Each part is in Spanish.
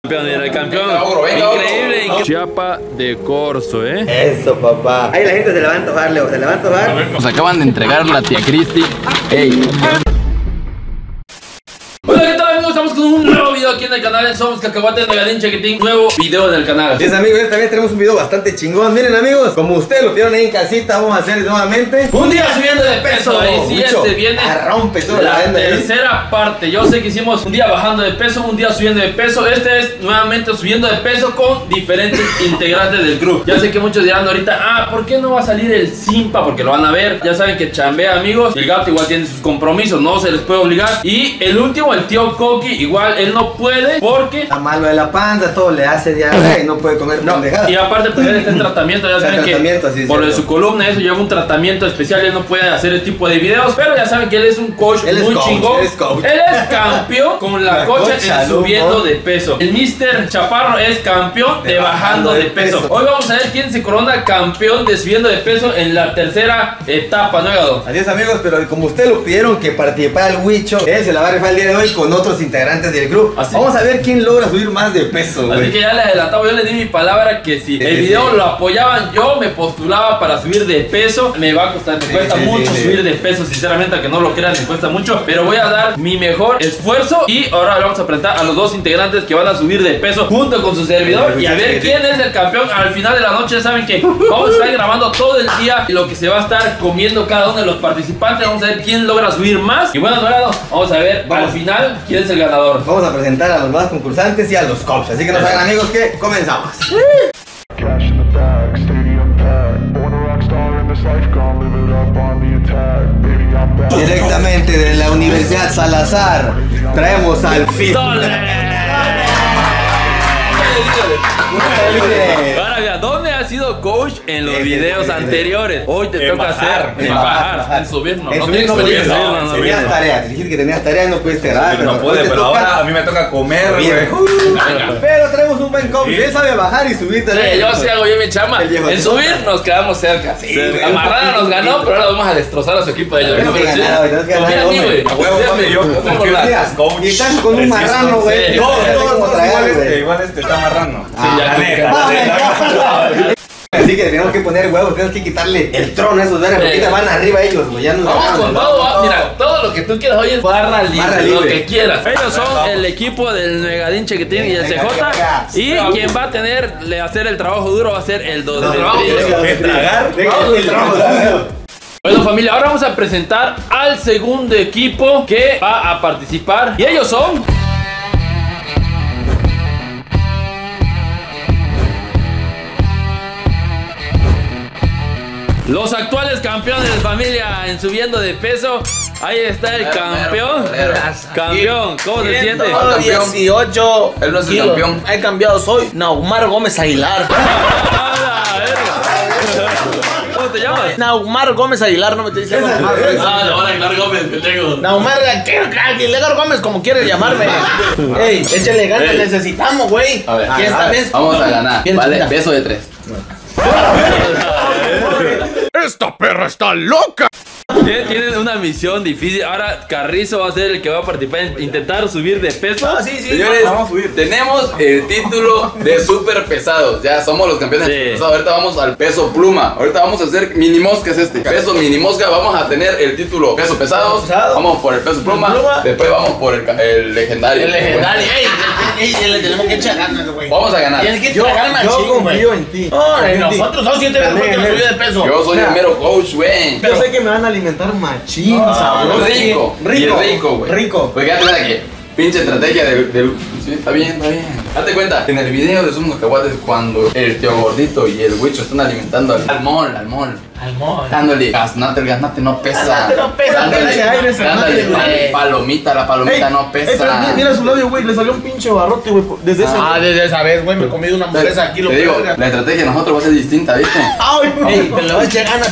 Campeón, era el campeón. Increíble. Chiapa de Corzo, Eso, papá. Ahí la gente se levanta a bajar, Leo. Se levanta a bajar. Nos acaban de entregar la tía Cristi. Ey. Hola, ¿qué tal, amigos? Estamos con un nuevo video aquí en el canal. Somos Cacahuates Megadin Chequitín. Nuevo video en el canal. Así es, amigos, esta vez tenemos un video bastante chingón. Miren, amigos, como ustedes lo vieron ahí en casita, vamos a hacer nuevamente un día subiendo de peso. Ahí sí, se viene rompe toda la tercera parte. Yo sé que hicimos un día bajando de peso, un día subiendo de peso. Este es nuevamente subiendo de peso con diferentes integrantes del grupo. Ya sé que muchos dirán ahorita, ¿por qué no va a salir el Simpa? Porque lo van a ver. Ya saben que chambea, amigos. El gato igual tiene sus compromisos, no se les puede obligar. Y el último, el tío Coqui, igual él no puede porque está malo de la panza, todo le hace ya, no puede comer pendejadas. Y aparte pues él está en tratamiento, ya saben que por lo de su columna eso lleva un tratamiento especial. Él no puede hacer el tipo de videos, pero ya saben que él es un coach muy chingón. Él es campeón con la cocha en subiendo de peso. El Mr. Chaparro es campeón de bajando de peso. Hoy vamos a ver quién se corona campeón de subiendo de peso en la tercera etapa, ¿no, Gado? Así es, amigos, pero como ustedes lo pidieron que participara el Huicho, él se la va a rifar el día de hoy con otros integrantes del grupo. Vamos a ver quién logra subir más de peso, Así que ya le adelantaba, yo le di mi palabra que si el video lo apoyaban, yo me postulaba para subir de peso. Me va a costar, me cuesta mucho subir de peso, sinceramente, aunque no lo crean, me cuesta mucho, pero voy a dar mi mejor esfuerzo. Y ahora vamos a presentar a los dos integrantes que van a subir de peso junto con su servidor y a ver quién es el campeón. Al final de la noche saben que vamos a estar grabando todo el día lo que se va a estar comiendo cada uno de los participantes. Vamos a ver quién logra subir más. Y bueno, vamos a ver al final quién es el ganador. Vamos a presentar a los más concursantes y a los cops. Así que no saben, amigos, que comenzamos. Directamente de la Universidad Salazar traemos al FIT. Ahora, ¿dónde has sido coach en los videos anteriores? Hoy te toca hacer en bajar, en subir. No tienes experiencia. Tenías tareas, dijiste que tenías tareas, no puedes grabar. No puede, pero ahora a mí me toca comer, güey. Pero tenemos un buen coach, él sabe bajar y subir. Yo sí hago bien mi chama. En subir nos quedamos cerca. La Marrana nos ganó, pero ahora vamos a destrozar a su equipo de ellos. Y estás con un marrano, güey. Igual está marrano. Así que tenemos que poner huevos, tenemos que quitarle el trono a esos venas, porque van arriba ellos, güey. Vamos con todo, mira, todo lo que tú quieras hoy es barra libre, lo que quieras. Ellos son el equipo del Megadin Chequitín y el CJ. Y quien va a hacer el trabajo duro va a ser el dos. Bueno, familia, ahora vamos a presentar al segundo equipo que va a participar. Y ellos son... los actuales campeones, familia, en subiendo de peso. Ahí está el campeón. Campeón, ¿cómo se siente? 18. Él no es el campeón. He cambiado, soy Naumar Gómez Aguilar. ¿Cómo te llamas? Naumar Gómez Aguilar, no me te diciendo. Naumar Aguilar Gómez, que tengo. Naumar Aguilar Gómez, como quieres llamarme. Ey, échale ganas, necesitamos, güey. A ver, esta vez vamos a ganar. Vale, beso de 3. ¡Esta perra está loca! Tienen una misión difícil. Ahora Carrizo va a ser el que va a participar en intentar subir de peso. Sí. Señores, vamos a subir. Tenemos el título de super pesados. Ya somos los campeones de peso. Ahorita vamos al peso pluma. Ahorita vamos a hacer mini mosca peso mini mosca. Vamos a tener el título peso pesados. Vamos por el peso pluma. Después vamos por el legendario. El legendario. Ey, le tenemos que echar ganas, güey. Vamos a ganar. Tienes que echar ganas, yo confío en ti. Nosotros somos 7 veces que nos subió de peso. Yo soy el mero coach, güey. Yo sé que me van a alimentar machín, sabroso. Rico, güey. Rico. Porque ya te da que pinche estrategia del... Sí, está bien. Date cuenta, en el video de Somos Cacahuates, cuando el tío gordito y el Huicho están alimentando al mol. Dándole gaznate, el gaznate no pesa. Dándole palomita, la palomita no pesa. Mira su labio, güey, le salió un pinche barrote, güey. Desde esa vez, güey, me he comido una hamburguesa aquí. Te digo, la estrategia de nosotros va a ser distinta, ¿viste? Ey, pero le vas a echar ganas,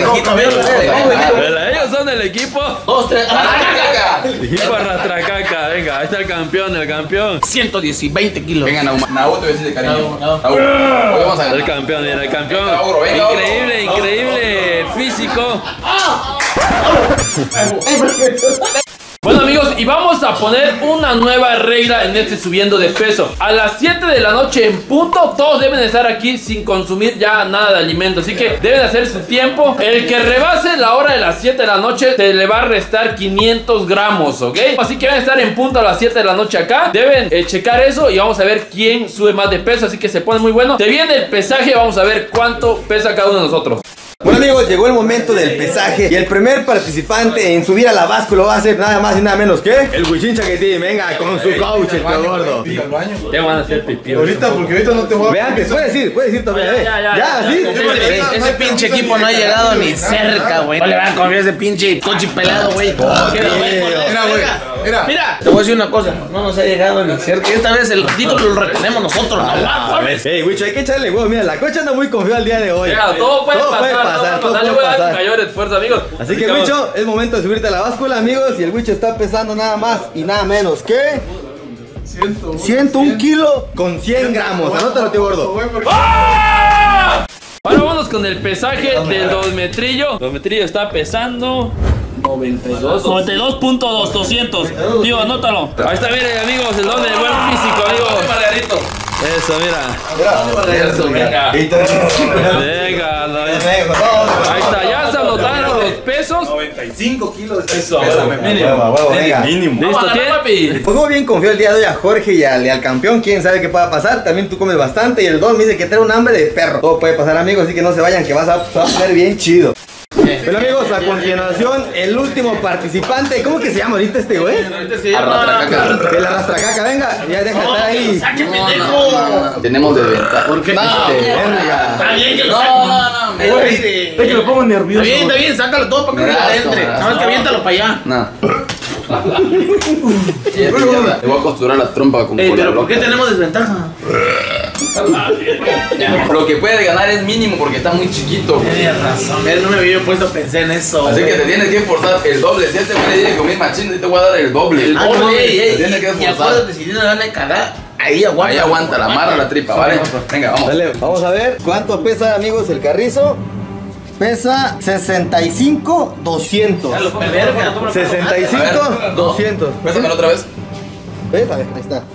Ellos son el equipo 2, 3. Equipo Rastracaca. Venga, ahí está el campeón. 120 kilos. Venga, Naú, te voy a decir de cariño. Naú, vamos a ganar. El campeón, era el campeón. Venga, Increíble físico. Bueno, amigos, amigos, y vamos a poner una nueva regla en este subiendo de peso. A las 7 de la noche en punto, todos deben estar aquí sin consumir ya nada de alimento. Así que deben hacer su tiempo. El que rebase la hora de las 7 de la noche se le va a restar 500 gramos, ¿ok? Así que van a estar en punto a las 7 de la noche acá. Deben checar eso y vamos a ver quién sube más de peso. Así que se pone muy bueno. Se viene el pesaje, vamos a ver cuánto pesa cada uno de nosotros. Bueno amigos, llegó el momento del pesaje y el primer participante en subir a la báscula va a ser nada más y nada menos que el Huichín Chaquetín. Venga, con su coach, el gordo. Te van a hacer pipí. Ahorita, porque ahorita no te voy a... Vean, puedes ir todavía, Ya, ¿sí? Ese pinche equipo no ha llegado ni cerca, güey. No le van a confiar ese pinche coche pelado, güey. Mira, te voy a decir una cosa. No nos ha llegado ni cerca. Esta vez el título lo retenemos nosotros. Ey, Huicho, hay que echarle huevos. Mira, la cocha anda muy confiada el día de hoy. Todo puede pasar. Yo voy a dar mi mayor esfuerzo, amigos. Así que, Huicho, es momento de subirte a la báscula, amigos. Y el Huicho está pesando nada más y nada menos que 101 kilos con 100 gramos. Anótalo, tío gordo. ¡Ah! Ahora vamos con el pesaje del Dosmetrillo. Dosmetrillo está pesando 92.200. Tío, anótalo. Ahí está, miren, amigos, el don del buen físico, amigos. Eso, mira. Eso, venga. Venga, ahí está, ya se anotaron los pesos. 95 kilos de peso. Mínimo. Listo, papi. Pues muy bien confío el día de hoy a Jorge y al campeón. Quién sabe qué pueda pasar. También tú comes bastante. Y el don me dice que trae un hambre de perro. Todo puede pasar, amigos, así que no se vayan, que vas a ser bien chido. Pero amigos, a continuación, el último participante. ¿Cómo que se llama ahorita este güey? Arrastracaca. El arrastracaca, venga, ya deja de estar ahí. No. Tenemos desventaja. ¿Por qué? Venga. Está bien que lo No. Es que lo pongo nervioso. Está bien, sácalo todo para que no te entre. Nada más que aviéntalo para allá. No. Te voy a costurar la trompa con Pero ¿por qué tenemos desventaja? Lo que puede ganar es mínimo porque está muy chiquito. Tienes razón, no me había puesto a pensar en eso. Así que te tienes que esforzar el doble. Si este me dice comer machín, te voy a dar el doble. El doble, te tienes que y esforzar. acuérdate, si tienes ganas de cagar, ahí aguanta. Ahí aguanta, la amarra la tripa, ¿vale? Venga, vamos. Dale, vamos a ver cuánto pesa, amigos, el carrizo. Pesa 65,200. 65,200. Pésamelo otra vez. ¿Ves? A ver, ahí está.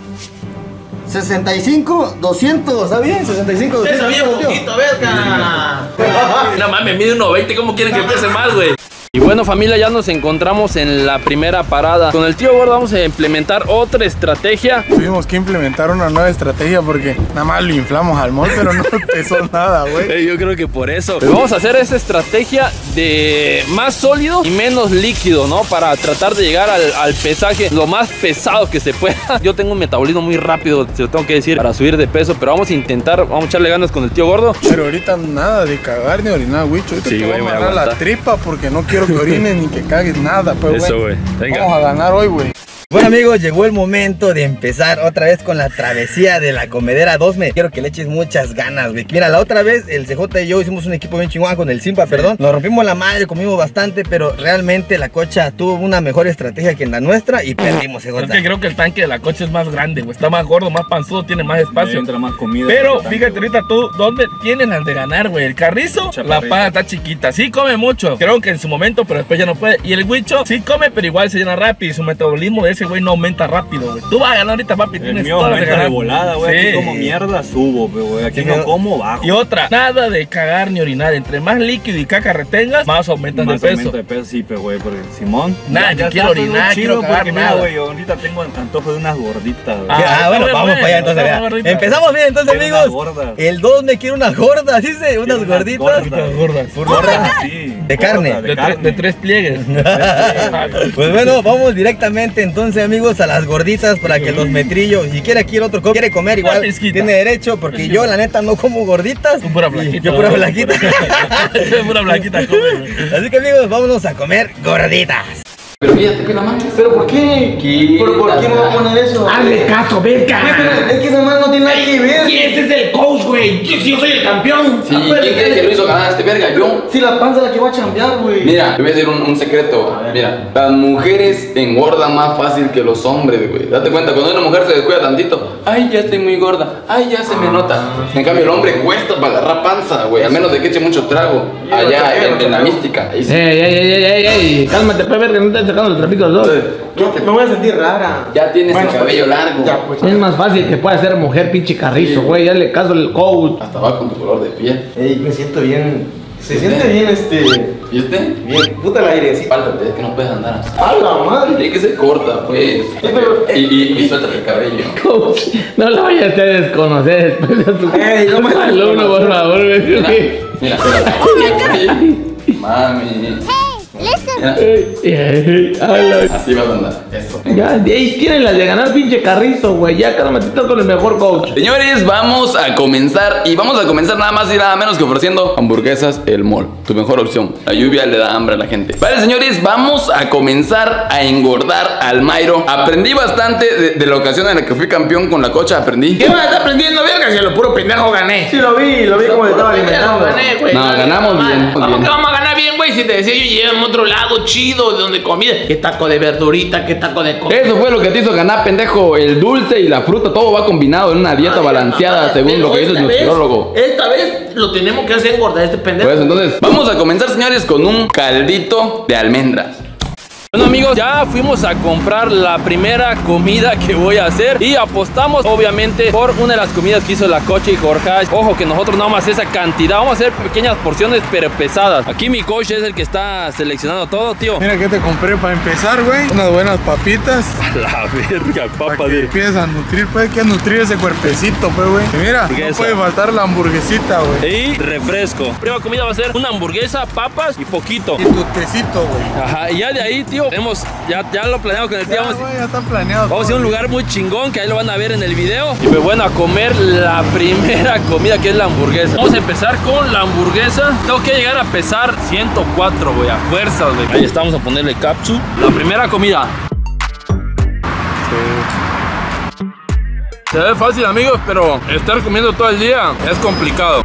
65,200. ¿Está bien? 65,200. Pesa bien poquito, verga. No mames, mide 1.20. ¿Cómo quieren que pese más, güey? Y bueno, familia, ya nos encontramos en la primera parada. Con el tío gordo vamos a implementar otra estrategia. Tuvimos que implementar una nueva estrategia porque nada más lo inflamos al mol, pero no pesó nada, güey. Yo creo que por eso. Pero vamos a hacer esa estrategia de más sólido y menos líquido, ¿no? Para tratar de llegar al pesaje lo más pesado que se pueda. Yo tengo un metabolismo muy rápido, se lo tengo que decir, para subir de peso. Pero vamos a intentar, vamos a echarle ganas con el tío gordo. Pero ahorita nada de cagar ni orinar, güey. Ahorita Sí, te güey, voy voy a a agarrar la aguantar. tripa porque no quiero que orines ni que cagues nada, pero Eso, güey. Venga. vamos a ganar hoy, güey. Bueno amigos, llegó el momento de empezar otra vez con la travesía de la comedera Dosme. Quiero que le eches muchas ganas, güey. Mira, la otra vez el CJ y yo hicimos un equipo bien chingón con el Simpa, perdón. Nos rompimos la madre, comimos bastante, pero realmente la cocha tuvo una mejor estrategia que la nuestra y perdimos, CJ. Es que creo que el tanque de la coche es más grande, güey. Está más gordo, más panzudo, tiene más espacio. Entra más comida. Pero fíjate ahorita tú, ¿dónde tienes las de ganar, güey? El carrizo, la Chaparrito. paga está chiquita. Sí come mucho, creo que en su momento, pero después ya no puede. Y el Huicho sí come, pero igual se llena rápido. Y su metabolismo de ese güey no aumenta rápido, güey. Tú vas a ganar ahorita, papi. El Tienes mío todas las de aumenta de ganar. volada, güey. Sí. Aquí como mierda subo, güey. Aquí no como bajo. Y otra, nada de cagar ni orinar. Entre más líquido y caca retengas, más aumentas Más de peso. aumento de peso, sí, pero güey, porque Simón. Nada, yo quiero está orinar, todo quiero chido, cagar, porque mira, nada. güey, yo ahorita tengo antojo de unas gorditas, güey. Ah, bueno, está vamos bien, para allá entonces. está vea. gordita. Empezamos bien entonces, Quiero amigos. unas gordas. El Dosme quiere unas gordas, dice, unas unas gorditas. gordas. Gordas. Gordas. Sí, De carne. gordas, De, carne. de 3 pliegues. Pues bueno, vamos directamente entonces, amigos, a las gorditas para que los metrillos, si quiere aquí el otro quiere comer igual, Pesquita. tiene derecho, porque yo la neta no como gorditas. Tú pura flaquita. Yo pura flaquita. Pura blanquita come, güey. Así que amigos, vámonos a comer gorditas. Pero fíjate que la mano. ¿Pero por qué? ¿Pero por qué me va a poner eso? Hazle caso, verga. Es que esa mano no tiene nada que ver. Y ese es el coach, güey. Yo soy el campeón. Sí, ¿quién cree que lo hizo ganar a este verga? Yo. Si la panza es la que va a chambear, güey. Mira, te voy a decir un secreto. Mira, las mujeres engordan más fácil que los hombres, güey. Date cuenta, cuando una mujer se descuida tantito, ay, ya estoy muy gorda, ay, ya se me nota. En cambio, el hombre cuesta para agarrar panza, güey, a menos de que eche mucho trago. Allá en la mística. Ahí sí. Ey, cálmate, pues, verga, no te sacando los trapitos los dos. Me voy a sentir rara. Ya tienes el cabello largo. Ya, pues. Es más fácil que pueda ser mujer, pinche Carrizo, güey. Ya le caso el coach. Hasta va con tu color de piel. Ey, me siento bien. Se siente bien ¿Y este? bien. Puta el aire, sí. Páltate, es que no puedes andar así. ¡A la madre! Tiene que ser corta, pues. Y suéltate el cabello. Coach, no la vayas a desconocer después de tu Ey, no me alumno, por favor, Mira, espérate. Mami. Mira, así vas a andar. Eso. Ya, de ahí tienen las de ganar, pinche Carrizo, güey. Ya cada matito con el mejor coach. Señores, vamos a comenzar. Y vamos a comenzar nada más y nada menos que ofreciendo hamburguesas El Mall. Tu mejor opción. La lluvia le da hambre a la gente. Vale, señores, vamos a comenzar a engordar al Mayro. Aprendí bastante de la ocasión en la que fui campeón con la cocha. Aprendí. ¿Qué vas a estar aprendiendo, verga? Si a lo puro pendejo gané. Sí, lo vi como le estaba alimentando. Gané, güey. No, ganamos bien. ¿Cómo que vamos a ganar bien, güey? Si te decía yo, llévame a otro lado chido, donde comida. ¿Qué taco de verdurita? ¿Qué taco de comida? Eso fue lo que te hizo ganar, pendejo. El dulce y la fruta, todo va combinado en una dieta balanceada, según lo que dice el nutriólogo. Esta vez lo tenemos que hacer engordar este pendejo. Pues entonces, vamos a comenzar, señores, con un caldito de almendras. Bueno, amigos, ya fuimos a comprar la primera comida que voy a hacer y apostamos obviamente por una de las comidas que hizo la coach y Jorge. Ojo que nosotros nada más esa cantidad, vamos a hacer pequeñas porciones pero pesadas. Aquí mi coach es el que está seleccionando todo, tío. Mira que te compré para empezar, güey. Unas buenas papitas. La verga, Para papa que de... empieces a nutrir, pues hay que nutrir ese cuerpecito, pues, güey. Y mira, no Hamburguesa. puede faltar la hamburguesita, güey. Y refresco. La primera comida va a ser una hamburguesa, papas y poquito. Y tu tecito, güey. Ajá, y ya de ahí, tío, tenemos, ya lo planeamos con el tío. Ya, Vamos, güey, ya está planeado. vamos a ir a un lugar muy chingón que ahí lo van a ver en el video. Y pues bueno, a comer la primera comida que es la hamburguesa. Vamos a empezar con la hamburguesa. Tengo que llegar a pesar 104, güey, a fuerzas, güey. Ahí estamos a ponerle capsu. La primera comida. Se ve fácil, amigos, pero estar comiendo todo el día es complicado.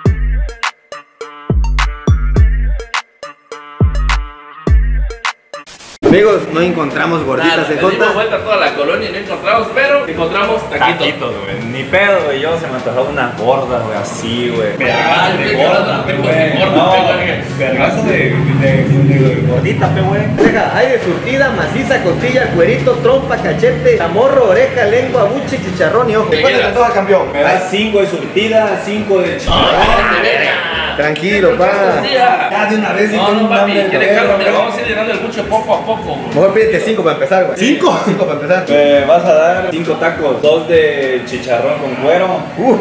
Amigos, no encontramos gorditas Le CJ. dimos vuelta a toda la colonia y no encontramos, pero encontramos taquitos. Taquitos, güey. Ni pedo, güey. Yo se me antojaba unas gordas, güey. Así, güey. Vergazo de gorda, pe, güey. No, vergazo de gordita, pe, güey. Deja, hay de surtida, maciza, costilla, cuerito, trompa, cachete, zamorro, oreja, lengua, buche, chicharrón y ojo. ¿Cuánto te antoja, campeón? Me das 5 de surtida, 5 de chicharrón. Tranquilo, pa. Ya de una vez. No, papi, que le vamos a ir llenando el buche poco a poco, güey. Mejor pídete 5 para empezar, güey. ¿5? 5 para empezar. Me vas a dar 5 tacos, 2 de chicharrón con cuero,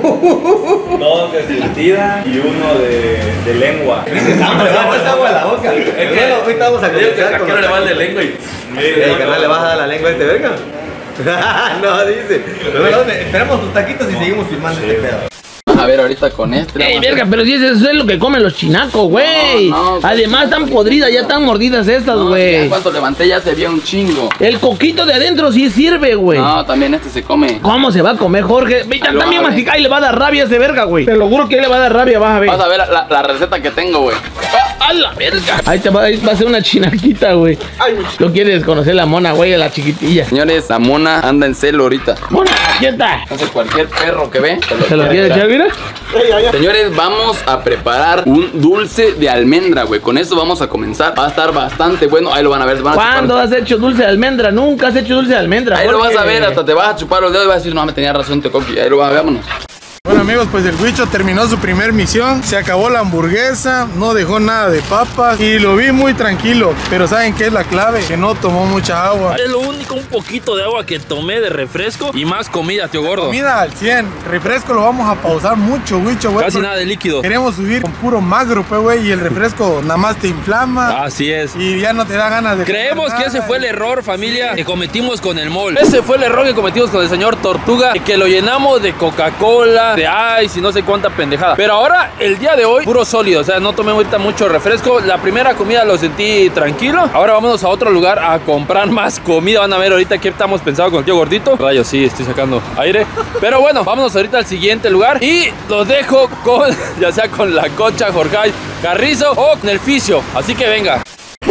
2 de surtida y 1 de lengua. Esa agua a la boca. Bueno, ahorita vamos a comenzar con le va el de lengua y... Ey, carnal, ¿le vas a dar la lengua a este verga? No, dice. No, esperamos tus taquitos y seguimos filmando este pedo. A ver, ahorita con este. Ey, verga, pero si eso es lo que comen los chinacos, güey. No, no, Además, están podridas, ya están mordidas estas, No, güey. ya cuando levanté ya se vio un chingo. El coquito de adentro sí sirve, güey. No, también este se come. ¿Cómo se va a comer, Jorge? Ve, ya Ahí lo también va a ver. mastica y le va a dar rabia a ese verga, güey. Te lo juro que le va a dar rabia, vas a ver. Vas a ver la receta que tengo, güey. ¡A la verga! Ahí va a ser una chinaquita, güey. Lo quiere desconocer la mona, güey, a la chiquitilla. Señores, la mona anda en celo ahorita. Mona, quieta. Entonces cualquier perro que ve ¿Se lo quiere echar, mira? Señores, vamos a preparar un dulce de almendra, güey. Con eso vamos a comenzar. Va a estar bastante bueno. Ahí lo van a ver. Van a ¿Cuándo chupar. has hecho dulce de almendra? Nunca has hecho dulce de almendra. Ahí lo vas Jorge. a ver. Hasta te vas a chupar los dedos y vas a decir, no, me tenía razón, Tecoqui. Ahí lo vas a ver, vámonos. Bueno, amigos, pues el Huicho terminó su primer misión. Se acabó la hamburguesa, no dejó nada de papas y lo vi muy tranquilo. Pero ¿saben qué es la clave? Que no tomó mucha agua. Es lo único, un poquito de agua que tomé de refresco y más comida, tío gordo. Comida al 100. Refresco lo vamos a pausar mucho, Huicho, güey. Casi porque nada de líquido. Queremos subir con puro magro, pues, güey. Y el refresco nada más te inflama. Así es. Y ya no te da ganas de Creemos comer que ese nada. fue el error, familia, que cometimos con el mall. Ese fue el error que cometimos con el señor Tortuga, que lo llenamos de Coca-Cola, de Ice y no sé cuánta pendejada. Pero ahora, el día de hoy, puro sólido. O sea, no tomé ahorita mucho refresco. La primera comida lo sentí tranquilo. Ahora vámonos a otro lugar a comprar más comida. Van a ver ahorita qué estamos pensando con el tío gordito. Rayos, sí, estoy sacando aire. Pero bueno, vámonos ahorita al siguiente lugar. Y los dejo con, ya sea con la Cocha, Jorge Carrizo o con el Fisio. Así que venga.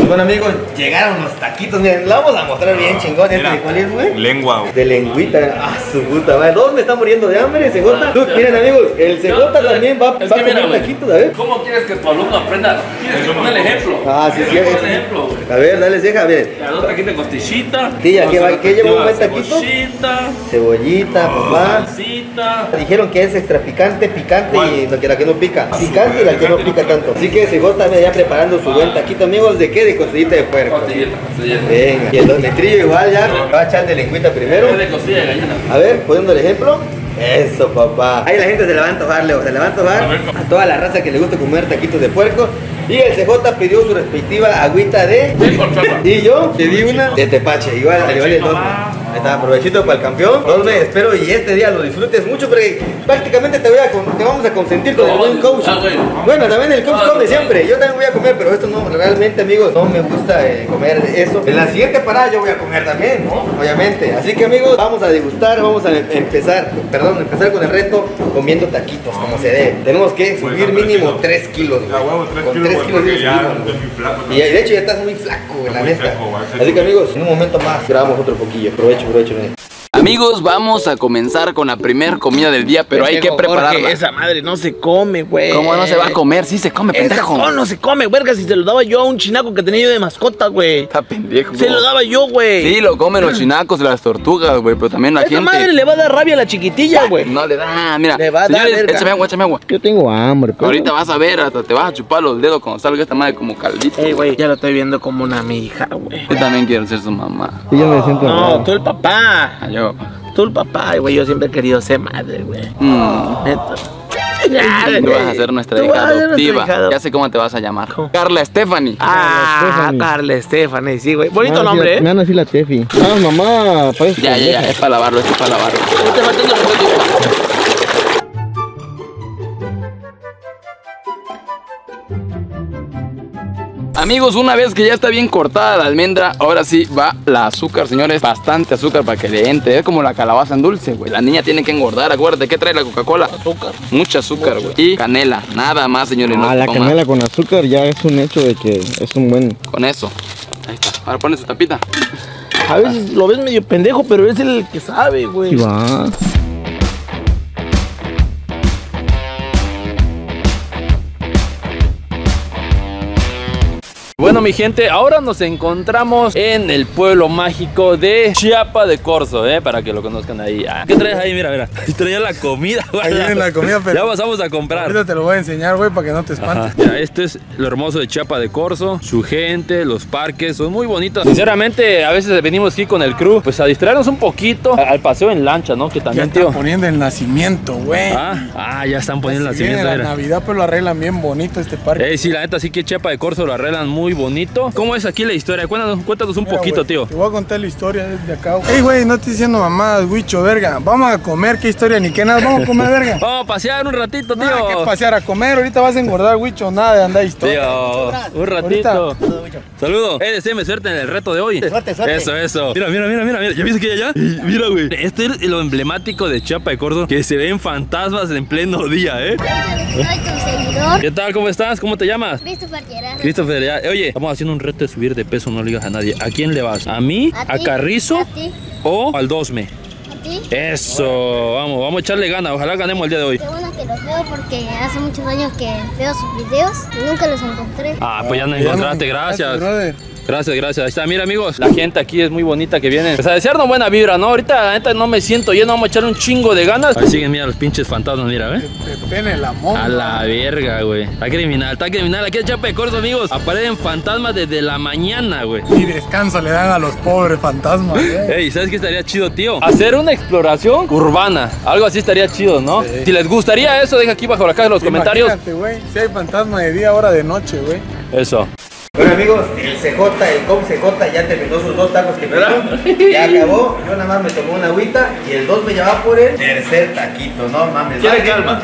Pues bueno amigos, llegaron los taquitos, miren, lo vamos a mostrar bien chingón. ¿Este de cuál es, güey? Lengua, güey. De lengüita, su puta madre. Dos me están muriendo de hambre, CJ. Tú, miren amigos, el CJ también va a comer taquitos, a ver. ¿Cómo quieres que tu alumno aprenda? Tienes que poner el ejemplo. Sí, sí. Poner el ejemplo, güey. A ver, dale, deja, ver. Dos taquitos de costillita. Tía, ¿qué lleva un buen taquito? Cebollita, papá. Salsita. Dijeron que es extra picante y la que no pica. Picante y la que no pica tanto. Así que CJ ya preparando su buen taquito, amigos. ¿De qué? De costillita de puerco. Costillita. Venga. Y el letrillo igual ya. Va a echar de lengüita primero. De costilla de gallina. A ver, poniendo el ejemplo. Eso, papá. Ahí la gente se la va a antojar, Leo. Se la va a antojar a toda la raza que le gusta comer taquitos de puerco. Y el CJ pidió su respectiva agüita de... Y yo pedí una de tepache. Igual, al igual el dos. Ahí está, provechito para el campeón. Dolme, espero y este día lo disfrutes mucho porque prácticamente te vamos a consentir con el buen coach. Bueno, también el coach come siempre. Yo también voy a comer, pero esto no, realmente, amigos, no me gusta comer eso. En la siguiente parada yo voy a comer también, ¿no? Obviamente. Así que, amigos, vamos a degustar, vamos a empezar con el reto comiendo taquitos, como se debe. Tenemos que subir mínimo 3 kilos. Con 3 kilos de y de hecho ya estás muy flaco, la neta. Así que, amigos, en un momento más grabamos otro poquillo. Provecho. Amigos, vamos a comenzar con la primer comida del día, pero hay que prepararla. Jorge, esa madre no se come, güey. ¿Cómo no se va a comer? Sí se come, pendejo. No se come, verga, si se lo daba yo a un chinaco que tenía yo de mascota, güey. Está pendejo. Se lo daba yo, güey. Sí, lo comen los chinacos y las tortugas, güey, pero también la gente... Esa madre le va a dar rabia a la chiquitilla, güey. No le da, mira. Le va a dar, señores, verga. échame agua. Yo tengo hambre, pero... Ahorita vas a ver, hasta te vas a chupar los dedos cuando salga esta madre como caldito. Güey, ya lo estoy viendo como una mija, güey. Yo también quiero ser su mamá. Sí, yo me siento No, tú el papá. Yo. Tú el papá, güey. Yo siempre he querido ser madre, güey. Neta. Tú vas a ser nuestra hija adoptiva. Ya sé cómo te vas a llamar. Carla Stephanie. Carla Stephanie, sí, güey. Bonito nombre, Me van a decir la Tefi. Mamá, parece. Ya, es para lavarlo, esto es para lavarlo. Amigos, una vez que ya está bien cortada la almendra, ahora sí va la azúcar, señores. Bastante azúcar para que le entre. Es como la calabaza en dulce, güey. La niña tiene que engordar. Acuérdate, ¿qué trae la Coca-Cola? Azúcar. Mucha azúcar, güey. Y canela. Nada más, señores. La canela con azúcar ya es un hecho de que es un buen... Con eso. Ahí está. Ahora pone su tapita. A veces lo ves medio pendejo, pero es el que sabe, güey. Sí, va. Bueno, mi gente, ahora nos encontramos en el pueblo mágico de Chiapa de Corzo, para que lo conozcan ahí. ¿Qué traes ahí? Mira. Traía la comida, güey. Ahí viene la comida, pero... Ya pasamos a comprar. Ahorita te lo voy a enseñar, güey, para que no te espantes. Mira, esto es lo hermoso de Chiapa de Corzo. Su gente, los parques, son muy bonitos. Sinceramente, a veces venimos aquí con el crew, pues a distraernos un poquito. Al paseo en lancha, ¿no? Que también, ya están poniendo el nacimiento, güey. Ya están poniendo el nacimiento. La Navidad, pues lo arreglan bien bonito este parque. Sí, la neta, sí que Chiapa de Corzo lo arreglan muy bonito. ¿Cómo es aquí la historia? Cuéntanos un poquito, güey, tío. Te voy a contar la historia desde acá. Ey, güey, no estoy diciendo mamadas, Huicho, verga. Vamos a comer, qué historia ni qué nada. Vamos a comer, verga. Vamos a pasear un ratito, tío. Nada que pasear, a comer. Ahorita vas a engordar, Huicho. Nada de andar historia. Tío, un ratito. Saludos. Deséame suerte en el reto de hoy. Suerte. Eso. Mira. ¿Ya viste que hay allá? Mira, güey. Este es lo emblemático de Chiapa de Corzo, que se ven fantasmas en pleno día, Soy tu seguidor. ¿Qué tal? ¿Cómo estás? ¿Cómo te llamas? Christopher. Oye, estamos haciendo un reto de subir de peso, no le digas a nadie. ¿A quién le vas? ¿A mí? ¿A Carrizo? A ti. ¿O al Dosme? ¿A ti? Eso, vamos a echarle ganas. Ojalá ganemos el día de hoy. Qué bueno que los veo porque hace muchos años que veo sus videos y nunca los encontré. Pues ya nos encontraste, gracias. Gracias. Ahí está, mira, amigos, la gente aquí es muy bonita que viene pues a desearnos buena vibra, ¿no? Ahorita la neta no me siento lleno, vamos a echar un chingo de ganas. Ahí siguen, mira, los pinches fantasmas, mira, ¿ves? Pene el amor. A la verga, güey. Está criminal. Aquí en Chiapa de Corzo, amigos. Aparecen fantasmas desde la mañana, güey. Y descanso le dan a los pobres fantasmas, güey. Ey, ¿sabes qué estaría chido, tío? Hacer una exploración urbana. Algo así estaría chido, ¿no? Sí. Si les gustaría eso, deja aquí bajo la caja en los comentarios. Imagínate, güey, si hay fantasma de día, ahora de noche, güey. Eso. Bueno, amigos, el COP CJ ya terminó sus 2 tacos que pidió. Ya acabó, yo nada más me tomé una agüita y el 2 me lleva por el tercer taquito, no mames. Quiere calma.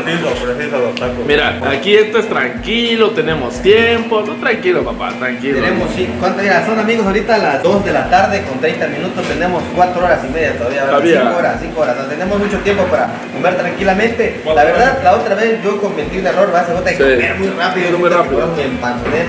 Mira, aquí esto es tranquilo, tenemos tiempo. No, tranquilo, papá, tranquilo. Tenemos, sí, ¿cuánto ya? Son, amigos, ahorita las 2 de la tarde con 30 minutos, tenemos 4 horas y media todavía. 5 horas, tenemos mucho tiempo para comer tranquilamente. La verdad, la otra vez yo cometí un error, CJ, de comer muy rápido. Me empanzoné más de lo que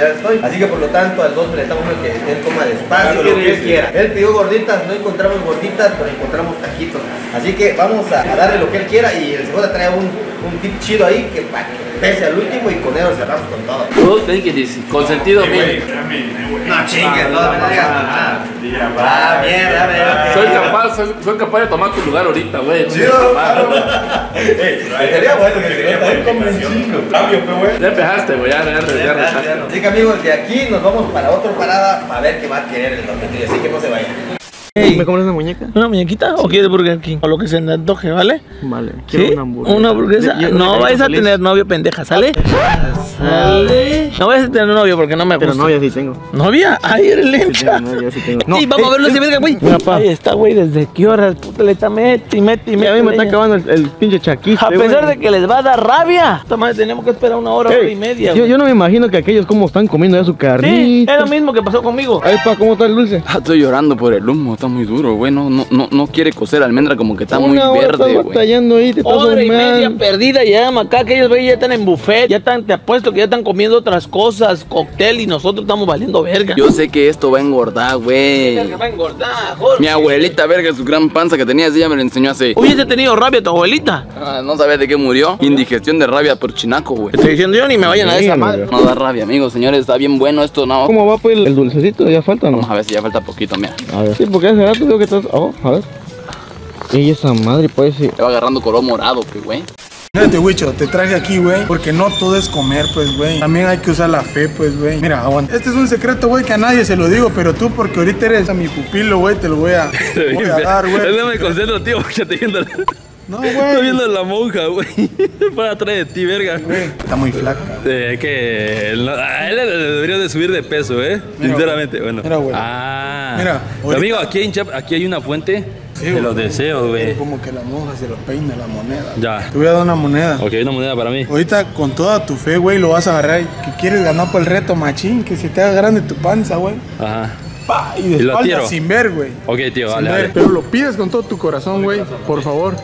ya estoy. Así que por lo tanto al 2 le estamos diciendo que él coma despacio, lo que él quiera. Él pidió gorditas, no encontramos gorditas, pero encontramos taquitos. Así que vamos a darle lo que él quiera y el CJ trae un tip chido ahí que para que pese al último y con eso cerramos con todo. Tú ten que dice, con sentido mío. No chingues, no me digas nada. Mierda, Soy capaz de tomar tu lugar ahorita, güey. chido. Sería bueno que se come un chingo. Ya empezaste, güey, ya. Así que amigos, de aquí nos vamos para otra parada para ver qué va a querer el dormitorio, así que no se vayan. Hey, ¿Me compras una muñeca? ¿una muñequita o quieres Burger King? O lo que se te antoje, ¿vale? Vale, ¿Sí? quiero una hamburguesa. ¿Una hamburguesa? No vayas a tener novio, pendeja, ¿sale? ¿Sale? No vayas a tener novio porque no me gusta. Pero novia sí tengo. ¿Novia? Ay, eres lenta. Novia sí tengo. Y vamos a verlo ese verga, güey. Ahí está, güey, ¿desde qué horas? Puta, le está mete. A mí me está acabando el pinche chaquito. A pesar de que les va a dar rabia. Esta madre, tenemos que esperar una hora, hora y media. Yo no me imagino que aquellos como están comiendo ya su Sí, carnita. es lo mismo que pasó conmigo. Ahí pa, ¿cómo está el dulce? Estoy llorando por el humo, está muy duro, güey. No quiere cocer la almendra, como que está muy Una hora verde, estás güey. batallando ahí, te estás Hora y media ahumando. perdida ya, acá que ellos güey, ya están en buffet, ya están, te apuesto que ya están comiendo otras cosas, cóctel y nosotros estamos valiendo verga. Yo sé que esto va a engordar, güey. Que va a engordar, Jorge. Mi abuelita, verga, su gran panza que tenía, así ya me lo enseñó hace. Hubiese tenido rabia tu abuelita. No sabes de qué murió. Indigestión de rabia por chinaco, güey. Te estoy diciendo yo ni me vayan a esa Sí, madre. No da rabia, amigos, señores, está bien bueno esto, ¿no? ¿Cómo va pues el dulcecito? ¿Ya falta o no? Vamos a ver si ya falta poquito, mira. A ver. Sí, porque hace rato digo que estás... Oh, a ver. Y esa madre puede ser... Te va agarrando color morado, que güey. Fíjate, Wicho, te traje aquí, güey, porque no todo es comer, pues, güey. También hay que usar la fe, pues, güey. Mira, aguanta. Este es un secreto, güey, que a nadie se lo digo, pero tú, porque ahorita eres a mi pupilo, güey, te lo voy a dar, güey. No me concentro, tío, porque estoy viendo. No, Estoy güey. viendo a la monja, güey. Para atrás de ti, verga. Está muy flaca. A él le debería de subir de peso, Mira, sinceramente, bueno. mira, güey. Ah. Mira, ahorita- Amigo, aquí hay una fuente Sí, de güey. los deseos, güey. Como que la monja se lo peina la moneda. Ya. Te voy a dar una moneda. Ok, una moneda para mí. Ahorita con toda tu fe, güey, lo vas a agarrar. Que quieres ganar por el reto, machín, que se te haga grande tu panza, güey. Ajá. Pa, y de lo espalda tiro. sin ver, güey. Ok, tío, Sin dale, ver. dale. Pero lo pides con todo tu corazón, güey. Por favor.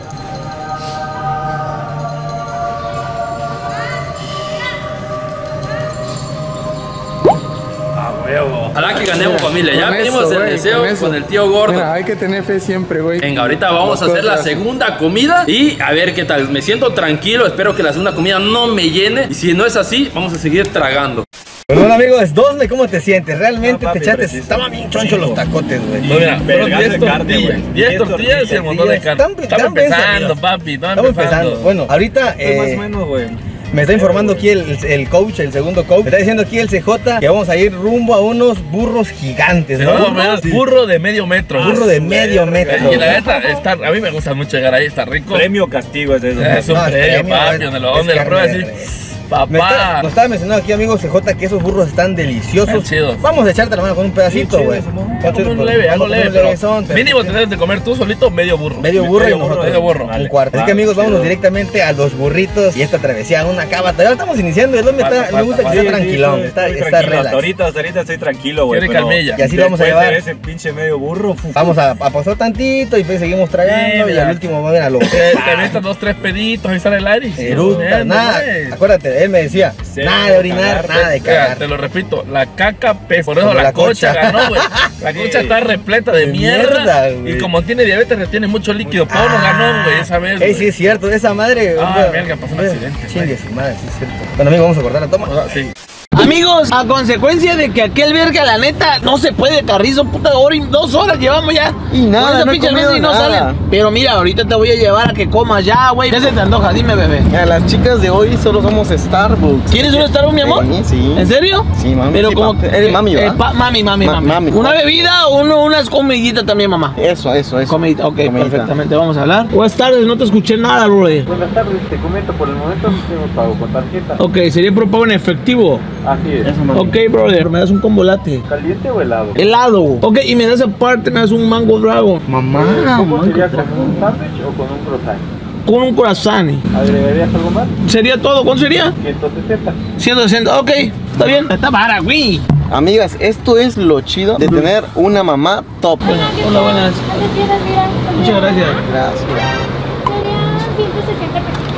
Ojalá que ganemos, familia. Ya Con pedimos eso, el güey, deseo eso. con el tío gordo. Mira, hay que tener fe siempre, güey. Venga, ahorita vamos a hacer la segunda comida y a ver qué tal. Me siento tranquilo, espero que la segunda comida no me llene. Y si no es así, vamos a seguir tragando. Perdón amigos, Dosme, ¿cómo te sientes? Realmente te echaste, estaban bien chonchos los tacotes, güey. No, mira, fueron vergas 10 de carne, tortillas. güey. 10 tortillas y un montón de carne. Estamos empezando, papi. Estamos empezando. Bueno, ahorita Más o menos, güey. me está informando aquí el coach, el segundo coach. Me está diciendo aquí el CJ que vamos a ir rumbo a unos burros gigantes, No, ¿no? más burro de medio metro. Burro de medio metro. Y la neta, a mí me gusta mucho llegar ahí, está rico. Premio o castigo es eso. Es un No, es premio, premio, papi, es- donde es lo carne prueba de así. res. Papá. Nos estaba mencionando aquí, amigos CJ, que esos burros están deliciosos. Están chidos. Vamos a echarte la mano con un pedacito, güey. Algo leve, algo leve, pero mínimo te debes de comer tú solito medio burro. Medio burro y nosotros medio burro. un cuarto. Así que amigos, vámonos directamente a los burritos y esta travesía, una cava. Ya estamos iniciando, el hombre está, me gusta que sea tranquilón, está relax. Ahorita estoy tranquilo, güey. Quiere pero calmilla. Y así lo vamos a después de llevar. ese pinche medio burro. Vamos a pasar tantito y pues seguimos tragando Sí, y mira. al último va a ver a lo Te metes 2, 3 peditos y sale el aire. eructa, nada. pues. Acuérdate, él me decía, Sí, nada de orinar, cagar, nada de Mira, cagar. te lo repito, la caca pesa. Por eso Como la la cocha cocha. ganó, güey. La cocha está repleta de De mierda. mierda, güey. Y como tiene diabetes, retiene mucho líquido. Pau no ganó, güey, esa vez. Ey, sí es cierto, esa madre. Ah, hombre, verga, pasó un accidente, Chingue su madre, sí es cierto. Bueno, amigo, vamos a cortar la toma. Sí. Amigos, a consecuencia de que aquel verga, la neta, no se puede carrizo, puta, hora y 2 horas llevamos ya. Y nada, Con esa no he pinche comido almendra y no nada. salen. Pero mira, ahorita te voy a llevar a que comas ya, güey. ¿Qué se te antoja? Dime, bebé. A las chicas de hoy solo somos Starbucks. ¿Quieres un Starbucks, mi amor? Sí. ¿En serio? Sí, mami. Pero Sí, como papi. Eres mami, ¿verdad? mami. Mami. ¿Una bebida o unas comiditas también, mamá? Eso. Comidita, ok, Comidita. perfectamente, vamos a hablar. Buenas tardes, no te escuché nada, brother. Buenas tardes, te comento, por el momento no tengo pago con tarjeta. Ok, sería por pago en efectivo. Así es. Ok, brother, me das un combo latte. ¿Caliente o helado? Helado. Ok, y me das aparte, me das un mango dragon. Mamá, ¿Cómo sería, con un sándwich o con un croissant? Con un corazón. ¿Agregarías algo más? ¿Sería todo? ¿Cuánto sería? 160. 160, ok, está bien. Está vara, güey. Amigas, esto es lo chido de tener una mamá top. Hola, buenas. Muchas gracias. Gracias. Serían 160 pesos.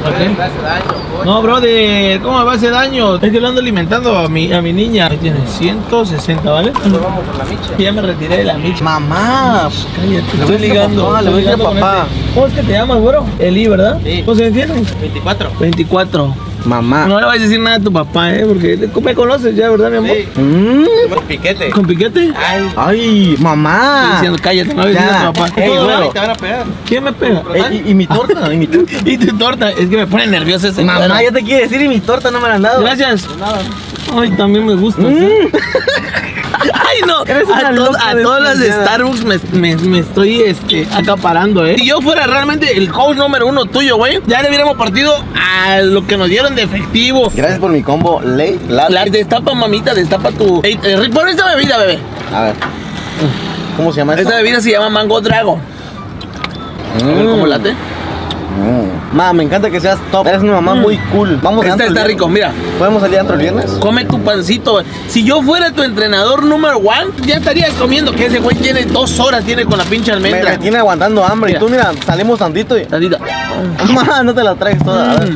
No, brother, ¿cómo me va a hacer daño? Es que lo ando alimentando a mi niña. Ahí tiene 160, ¿vale? Nos vamos por la micha. Ya me retiré de la micha. Mamá. Cállate, estoy ligando. Le voy a decir a papá. ¿Cómo es que te llamas, güero? Eli, ¿verdad? Sí. ¿Cómo se entiende? 24. 24. Mamá. No le vas a decir nada a tu papá, porque me conoces ya, ¿verdad, mi amor? Sí. Con piquete. ¿Con piquete? Ay, mamá. Estoy diciendo, cállate, no le digas a tu papá. Ey, güero. Te van a pegar. ¿Quién me pega? ¿Y mi torta? ¿Y mi torta? Y tu torta, es que me pone nervioso ese. Mamá, ya te quiere decir y mi torta no me la han dado. Gracias. Ay, también me gusta. Ay, no. A todas las de Starbucks me estoy acaparando, Si yo fuera realmente el coach número 1 tuyo, güey, ya le hubiéramos partido a lo que nos dieron de efectivo. Gracias por mi combo. La destapa, mamita, destapa tu. Pon esta bebida, bebé. A ver. ¿Cómo se llama Esta bebida se llama Mango Dragon. A ver cómo late. Mamá, me encanta que seas top. Eres una mamá muy cool. Vamos a Este está rico, mira. ¿Podemos salir antro el viernes? Come tu pancito, güey. Si yo fuera tu entrenador número 1, ya estarías comiendo. Que ese güey tiene 2 horas, tiene con la pinche almendra. Me tiene aguantando hambre. Mira. Y tú, mira, salimos tantito y... Tantita. Mamá, no te la traes toda. A ver.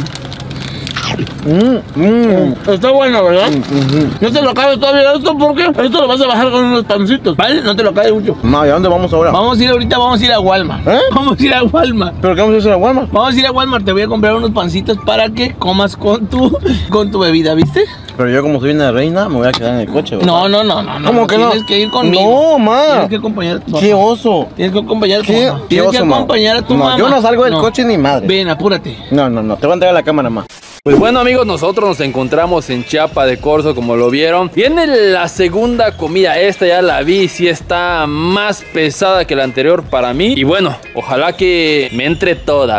Está bueno, ¿verdad? No te lo acabes todavía esto porque esto lo vas a bajar con unos pancitos, ¿vale? No te lo acabes mucho. No, ¿y a dónde vamos ahora? Vamos a ir ahorita, vamos a ir a Walmart. ¿Eh? Vamos a ir a Walmart. ¿Pero qué vamos a hacer a Walmart? Vamos a ir a Walmart, te voy a comprar unos pancitos para que comas con tu bebida, ¿viste? Pero yo como soy una reina, me voy a quedar en el coche, ¿verdad? No. ¿Cómo que no? Tienes que ir conmigo. No, ma. Tienes que acompañar a tu mamá. ¡Qué oso! Tienes que acompañar a tu ¿Qué? mamá. ¿Qué Tienes que oso, ma? acompañar a tu No, mamá. yo no salgo del coche ni madre. Ven, apúrate. No, te voy a entregar la cámara, ma. Pues bueno, amigos, nosotros nos encontramos en Chiapa de Corzo, como lo vieron. Viene la segunda comida. Esta ya la vi, sí está más pesada que la anterior para mí. Y bueno, ojalá que me entre toda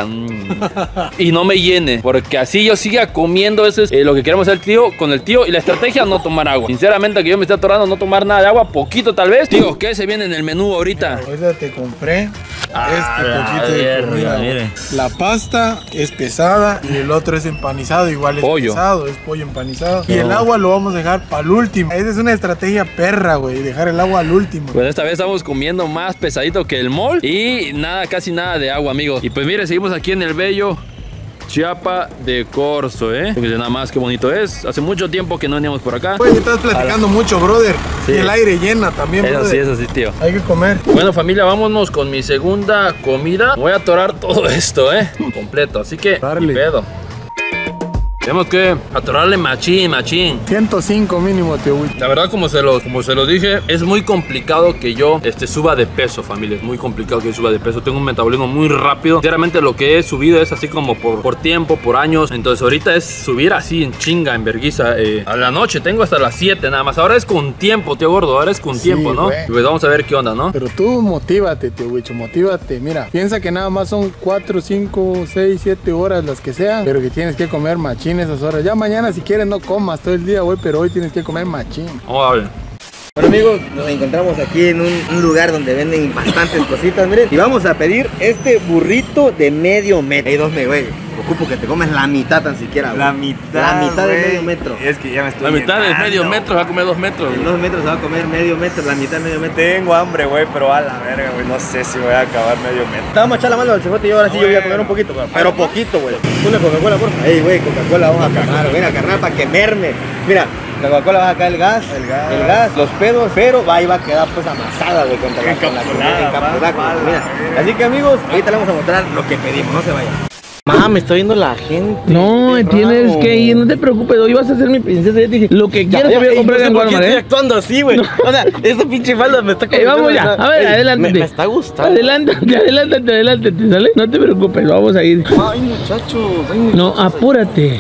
y no me llene, porque así yo siga comiendo. Eso es lo que queremos hacer con el tío. Y la estrategia, no tomar agua. Sinceramente, que yo me estoy atorando, no tomar nada de agua, poquito tal vez. Tío, ¿qué se viene en el menú ahorita? Ahorita te compré poquito de comida. Mire. La pasta es pesada y el otro es empanizado, igual es Pollo. pesado, es pollo empanizado. Y el agua lo vamos a dejar para el último. Esa es una estrategia perra, güey, dejar el agua al último. Pues esta vez estamos comiendo más pesadito que el mall. Y nada, casi nada de agua, amigos. Y pues mire, seguimos aquí en el bello Chiapa de Corzo, Porque nada más qué bonito es. Hace mucho tiempo que no veníamos por acá. Pues estás platicando mucho, brother. Sí. Y el aire llena también, brother. Eso sí, tío. Hay que comer. Bueno, familia, vámonos con mi segunda comida. Voy a atorar todo esto, completo. Así que, Darle. ni pedo. Tenemos que atorarle machín. 105 mínimo, tío. La verdad, como se los dije, es muy complicado que yo suba de peso, familia. Es muy complicado que yo suba de peso. Tengo un metabolismo muy rápido. Sinceramente, lo que he subido es así como por tiempo, por años. Entonces, ahorita es subir así en chinga, en verguiza. A la noche tengo hasta las 7 nada más. Ahora es con tiempo, tío gordo. Ahora es con tiempo, ¿no? güey. Pues vamos a ver qué onda, ¿no? Pero tú motívate, tío Wicho, motívate. Mira, piensa que nada más son 4, 5, 6, 7 horas las que sean, pero que tienes que comer machín esas horas. Ya mañana si quieres no comas todo el día, güey, pero hoy tienes que comer machín. Vamos a ver. Bueno, amigos, nos encontramos aquí en un lugar donde venden bastantes cositas, miren. Y vamos a pedir este burrito de medio metro. Ey, güey, ocupo que te comes la mitad tan siquiera, güey. La mitad de güey. medio metro. Es que ya me estoy La mitad del llenando, medio metro, va a comer 2 metros. En 2 metros se va a comer medio metro, la mitad medio metro. Tengo hambre, güey, pero a la verga, güey. No sé si voy a acabar medio metro. Te vamos a echar la mano al cejote y ahora sí yo voy a comer un poquito, pero poquito, güey. Una Coca-Cola, por favor. Ey, güey, Coca-Cola, vamos a carnar, mira, carnar para quemarme. Mira, la Coca-Cola va a sacar el gas, los pedos, pero va a quedar pues amasada, güey, contra la encapsulada. Mira, así que amigos, ahorita le vamos a mostrar lo que pedimos, no se vayan. Mamá, me está viendo la gente. No, tienes que ir, no te preocupes, hoy vas a ser mi princesa. Ya te dije, lo que quieras te voy a comprar en Walmart, estoy actuando así, güey. O sea, esta pinche falda me está vamos ya, a ver, adelántate. Me está gustando. Adelántate, ¿sale? No te preocupes, vamos a ir. Ay, muchachos. No, apúrate.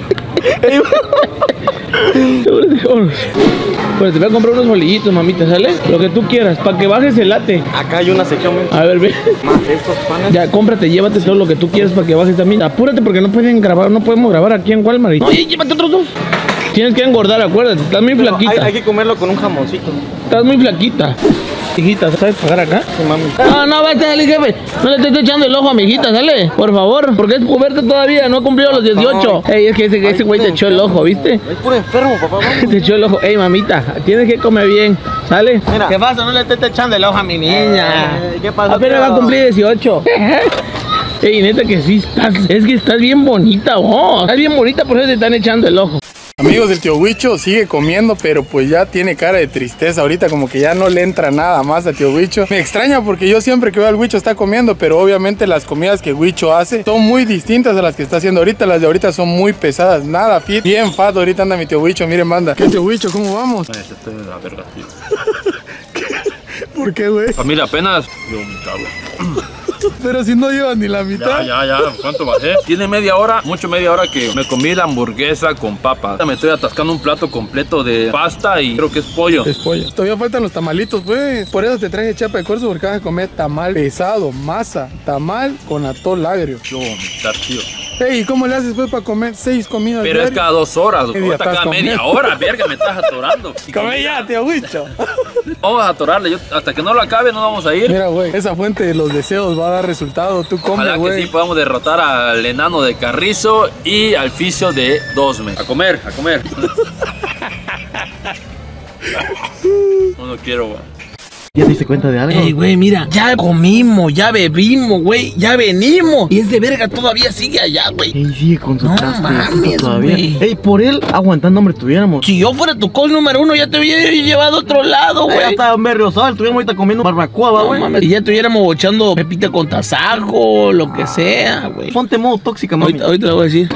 Pues te voy a comprar unos bolillitos, mamita, ¿sale? Lo que tú quieras, para que bajes el late. Acá hay una sección. A ver, ve. Más estos panes. Ya, cómprate, llévate todo lo que tú quieras para que bajes también. Apúrate porque no podemos grabar aquí en Walmart. Oye, llévate otros 2. Tienes que engordar, acuérdate, estás muy flaquita. Hay que comerlo con un jamoncito. Estás muy flaquita. Hijita, ¿sabes pagar acá? Sí, mami. No, vete, dale, jefe. No le estés echando el ojo a mi hijita, dale. Por favor, porque es puberta todavía, no ha cumplido los 18. Ey, es que ese güey te echó el ojo, ¿viste? Es puro enfermo, papá. Te echó el ojo. Ey, mamita, tienes que comer bien, ¿sale? Mira. ¿Qué pasa? No le estés echando el ojo a mi niña. ¿Qué pasa? Apenas va a cumplir 18. Ey, neta que sí estás, es que estás bien bonita, vos. Estás bien bonita, por eso te están echando el ojo. Amigos, el tío Huicho sigue comiendo, pero pues ya tiene cara de tristeza ahorita, como que ya no le entra nada más a tío Huicho. Me extraña porque yo siempre que veo al Huicho está comiendo, pero obviamente las comidas que Huicho hace son muy distintas a las que está haciendo ahorita. Las de ahorita son muy pesadas, nada fit, bien fat. Ahorita anda mi tío Huicho, miren, manda. ¿Qué, tío Huicho, cómo vamos? Estoy de la verga, tío. ¿Por qué, güey? Familia, apenas yo me cago. Pero si no lleva ni la mitad. Ya, ¿cuánto bajé? Tiene media hora que me comí la hamburguesa con papas. Me estoy atascando un plato completo de pasta y creo que es pollo. Es pollo. Todavía faltan los tamalitos, pues. Por eso te traje chapa de corzo, porque vas a comer tamal pesado, masa, tamal con atol agrio. Yo vomitar, tío. Ey, ¿cómo le haces, pues, para comer 6 comidas? Pero es cada 2 horas, ahorita cada comiendo? media hora, verga, me estás atorando. Come ya, tío Huicho. Vamos a atorarle, hasta que no lo acabe no vamos a ir. Mira, güey, esa fuente de los deseos va a dar resultado. Tú comes, Ojalá güey. que sí podamos derrotar al enano de Carrizo y al fisio de Dosme. A comer. No quiero, güey. ¿Ya te diste cuenta de algo? Ey, güey, mira, ya comimos, ya bebimos, güey, ya venimos. Y ese verga todavía sigue allá, güey. Ey, sigue con su No traste mames, todavía. güey. Ey, por él, aguantando hombre tuviéramos. Si yo fuera tu coach número 1, ya te hubiera llevado a otro lado, Ya güey. estaba en Berriozal, estuviéramos ahorita comiendo barbacoa, No güey. mames, y ya estuviéramos bochando pepita con tasajo, lo que sea, güey. Ponte modo tóxica, mami. Ahorita lo voy a decir.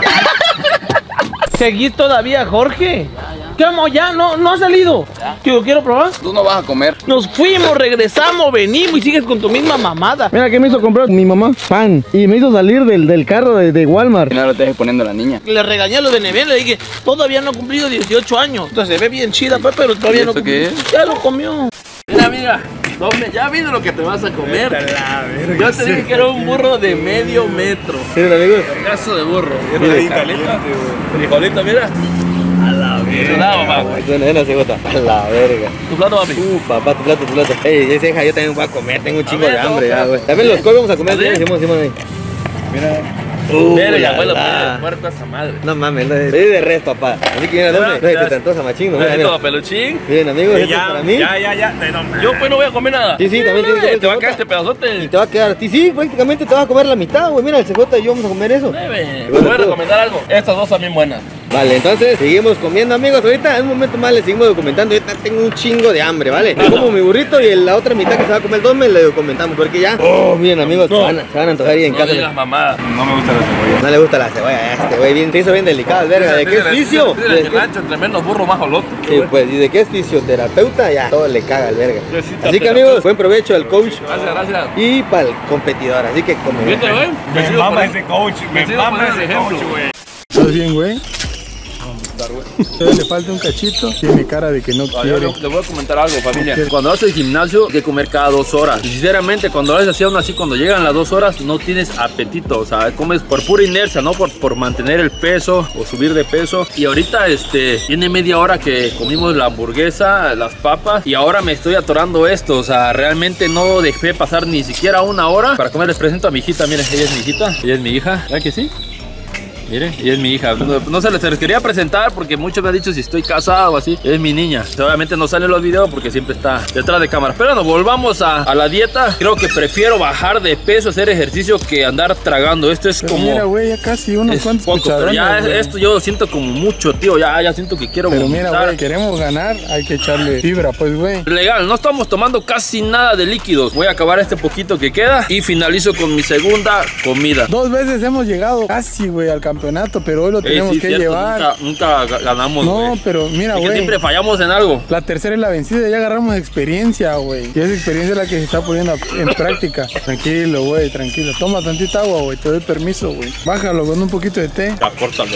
¿Seguís todavía, Jorge? ¿Qué vamos? ¿Ya? ¿No ha salido? ¿Quiero probar? Tú no vas a comer. Nos fuimos, regresamos, venimos y sigues con tu misma mamada. Mira, ¿qué me hizo comprar mi mamá? Pan. Y me hizo salir del carro de Walmart. Y no lo estés poniendo a la niña. Le regañé a los de Neven, le dije, todavía no ha cumplido 18 años. Entonces se ve bien chida, pues, pero todavía ¿Y no eso cumplió. qué es? Ya lo comió. Mira, Dosme, ya vino lo que te vas a comer. Yo te dije que era un burro de medio metro. Miren, amigos. Pedazo de burro. Frijolito, mira. A la verga. Nada, papá. Buena cebota. A la verga. Tu plato, papi. Papá, tu plato. Ey, ese deja, yo también voy a comer. Tengo un chingo de hambre ya, güey. También los vamos a comer. ¿Sí? Simón ahí. Verga, abuelo, la. puerco esa madre. No mames, no es de res, papá. Así que mira, ¿dónde? No, te antoja machín, ¿no? Mira, Todo mira. peluchín. Miren, amigos, esto es para mí. Yo pues no voy a comer nada. Sí, también tienes que comer Te va a cebota. caer este pedazote. Y te va a quedar a ti, sí, prácticamente te vas a comer la mitad, güey. Mira, el CJ y yo vamos a comer eso. Te voy a recomendar algo. Estas dos son bien buenas. Vale, entonces seguimos comiendo, amigos. Ahorita en un momento más les seguimos documentando. Ahorita tengo un chingo de hambre, ¿vale? Me como mi burrito y la otra mitad que se va a comer el Dosme le documentamos. Porque ya, miren, amigos, se van a antojar ahí en No casa. digas mamada. No me gusta la cebolla. No le gusta la cebolla a este, güey. Bien, se hizo bien delicado, verga. ¿De qué es fisio? Mira, el rancho entre menos burro más olote. Sí, pues, y de qué es fisioterapeuta, ya todo le caga al verga. Sí, sí, Así que, terapeuta. amigos, buen provecho al coach Gracias. y para el competidor. Así que, como ¿Viste, güey? Me mama ese coach, me sigo mama poniendo ese ejemplo. coach, güey. ¿Estás bien, güey? Todavía le falta un cachito. Tiene cara de que no quiere. Le voy a comentar algo, familia. Cuando haces gimnasio, hay que comer cada 2 horas. Y sinceramente, cuando lo haces así, aún así, cuando llegan las 2 horas, no tienes apetito. O sea, comes por pura inercia, no por mantener el peso o subir de peso. Y ahorita, tiene media hora que comimos la hamburguesa, las papas, y ahora me estoy atorando esto. O sea, realmente no dejé pasar ni siquiera 1 hora para comer. Les presento a mi hijita. Miren, ella es mi hijita, ella es mi hija. ¿Verdad que sí? Miren, ella es mi hija. No se les quería presentar porque muchos me han dicho si estoy casado o así. Es mi niña. Obviamente no salen los videos porque siempre está detrás de cámara. Pero nos volvamos a la dieta. Creo que prefiero bajar de peso, hacer ejercicio que andar tragando. Esto es Pero como... mira, güey, ya casi unos es cuantos poco, pero ya cucharones, güey. esto yo siento como mucho, tío. Ya siento que quiero Pero mira, vomitar. güey, queremos ganar, hay que echarle fibra, pues, güey. Legal, no estamos tomando casi nada de líquidos. Voy a acabar este poquito que queda y finalizo con mi segunda comida. 2 veces hemos llegado casi, güey, al campeonato, pero hoy lo tenemos Sí, que cierto, llevar. nunca ganamos, No, güey. pero mira, Es que güey. siempre fallamos en algo. La tercera es la vencida, ya agarramos experiencia, güey. Y esa experiencia es la que se está poniendo en práctica. Tranquilo, güey, tranquilo. Toma tantita agua, güey, te doy permiso, güey. Bájalo con un poquito de té. Ya, córtalo.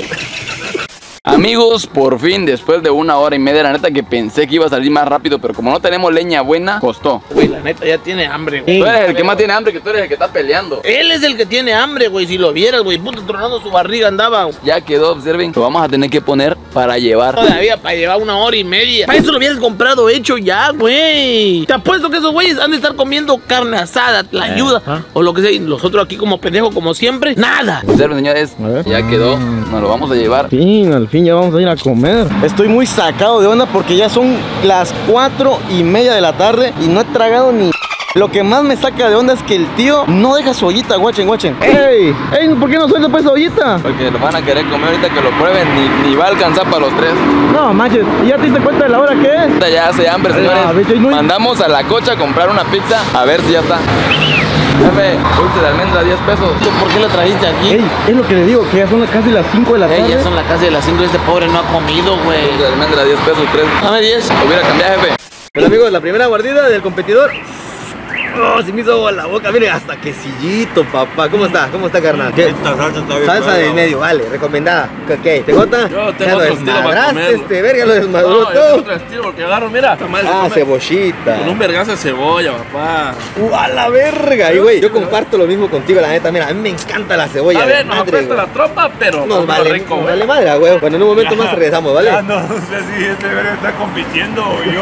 Amigos, por fin, después de 1 hora y media, la neta que pensé que iba a salir más rápido, pero como no tenemos leña buena, costó. Güey, la neta ya tiene hambre, güey. Tú eres el que más tiene hambre, que tú eres el que está peleando. Él es el que tiene hambre, güey. Si lo vieras, güey, puto tronando su barriga andaba. Ya quedó, observen, lo vamos a tener que poner para llevar. Todavía para llevar 1 hora y media. Para eso lo hubieras comprado hecho ya, güey. Te apuesto que esos güeyes han de estar comiendo carne asada, la ayuda, o lo que sea. Y nosotros aquí como pendejos, como siempre, nada. Observen, señores, A ver. ya quedó, nos lo vamos a llevar. Al fin ya vamos a ir a comer. Estoy muy sacado de onda porque ya son las 4:30 de la tarde y no he tragado ni Lo que más me saca de onda es que el tío no deja su ollita, guachen. ¡Ey! ¿Por qué no suelta pues esa ollita? Porque lo van a querer comer ahorita que lo prueben, ni va a alcanzar para los 3. No, manches, ¿ya te diste cuenta de la hora que es? Ahorita ya hace hambre, señores. Mandamos a la cocha a comprar una pizza, a ver si ya está. Jefe, dulce de almendra, 10 pesos. ¿Por qué lo trajiste aquí? Ey, es lo que le digo, que ya son casi las 5 de la tarde. Ya son las casi las 5 y este pobre no ha comido, güey. Dulce de almendra, 10 pesos, 3. Dame 10. Lo hubiera cambiado, jefe. Pero amigos, la primera mordida del competidor. Oh, se me hizo agua la boca, miren, hasta quesillito, papá. ¿Cómo está? ¿Cómo está, carnal? ¿Qué? Esta salsa está bien. Salsa del medio, vale, recomendada. Ok, ¿te gota? Yo tengo ya lo otro estilo para desmadraste, comer. verga, lo desmadró No, yo tengo todo. otro estilo porque agarro, mira. Ah, cebollita. Con un vergazo de cebolla, papá. A la verga. Y güey, yo comparto lo mismo contigo, la neta. Mira, a mí me encanta la cebolla. A de ver, nos madre, apesta güey. la tropa, pero Nos vale, rico, nos güey. vale madre, güey. Bueno, en un momento más regresamos, ¿vale? Ya no sé si este verga está compitiendo o yo.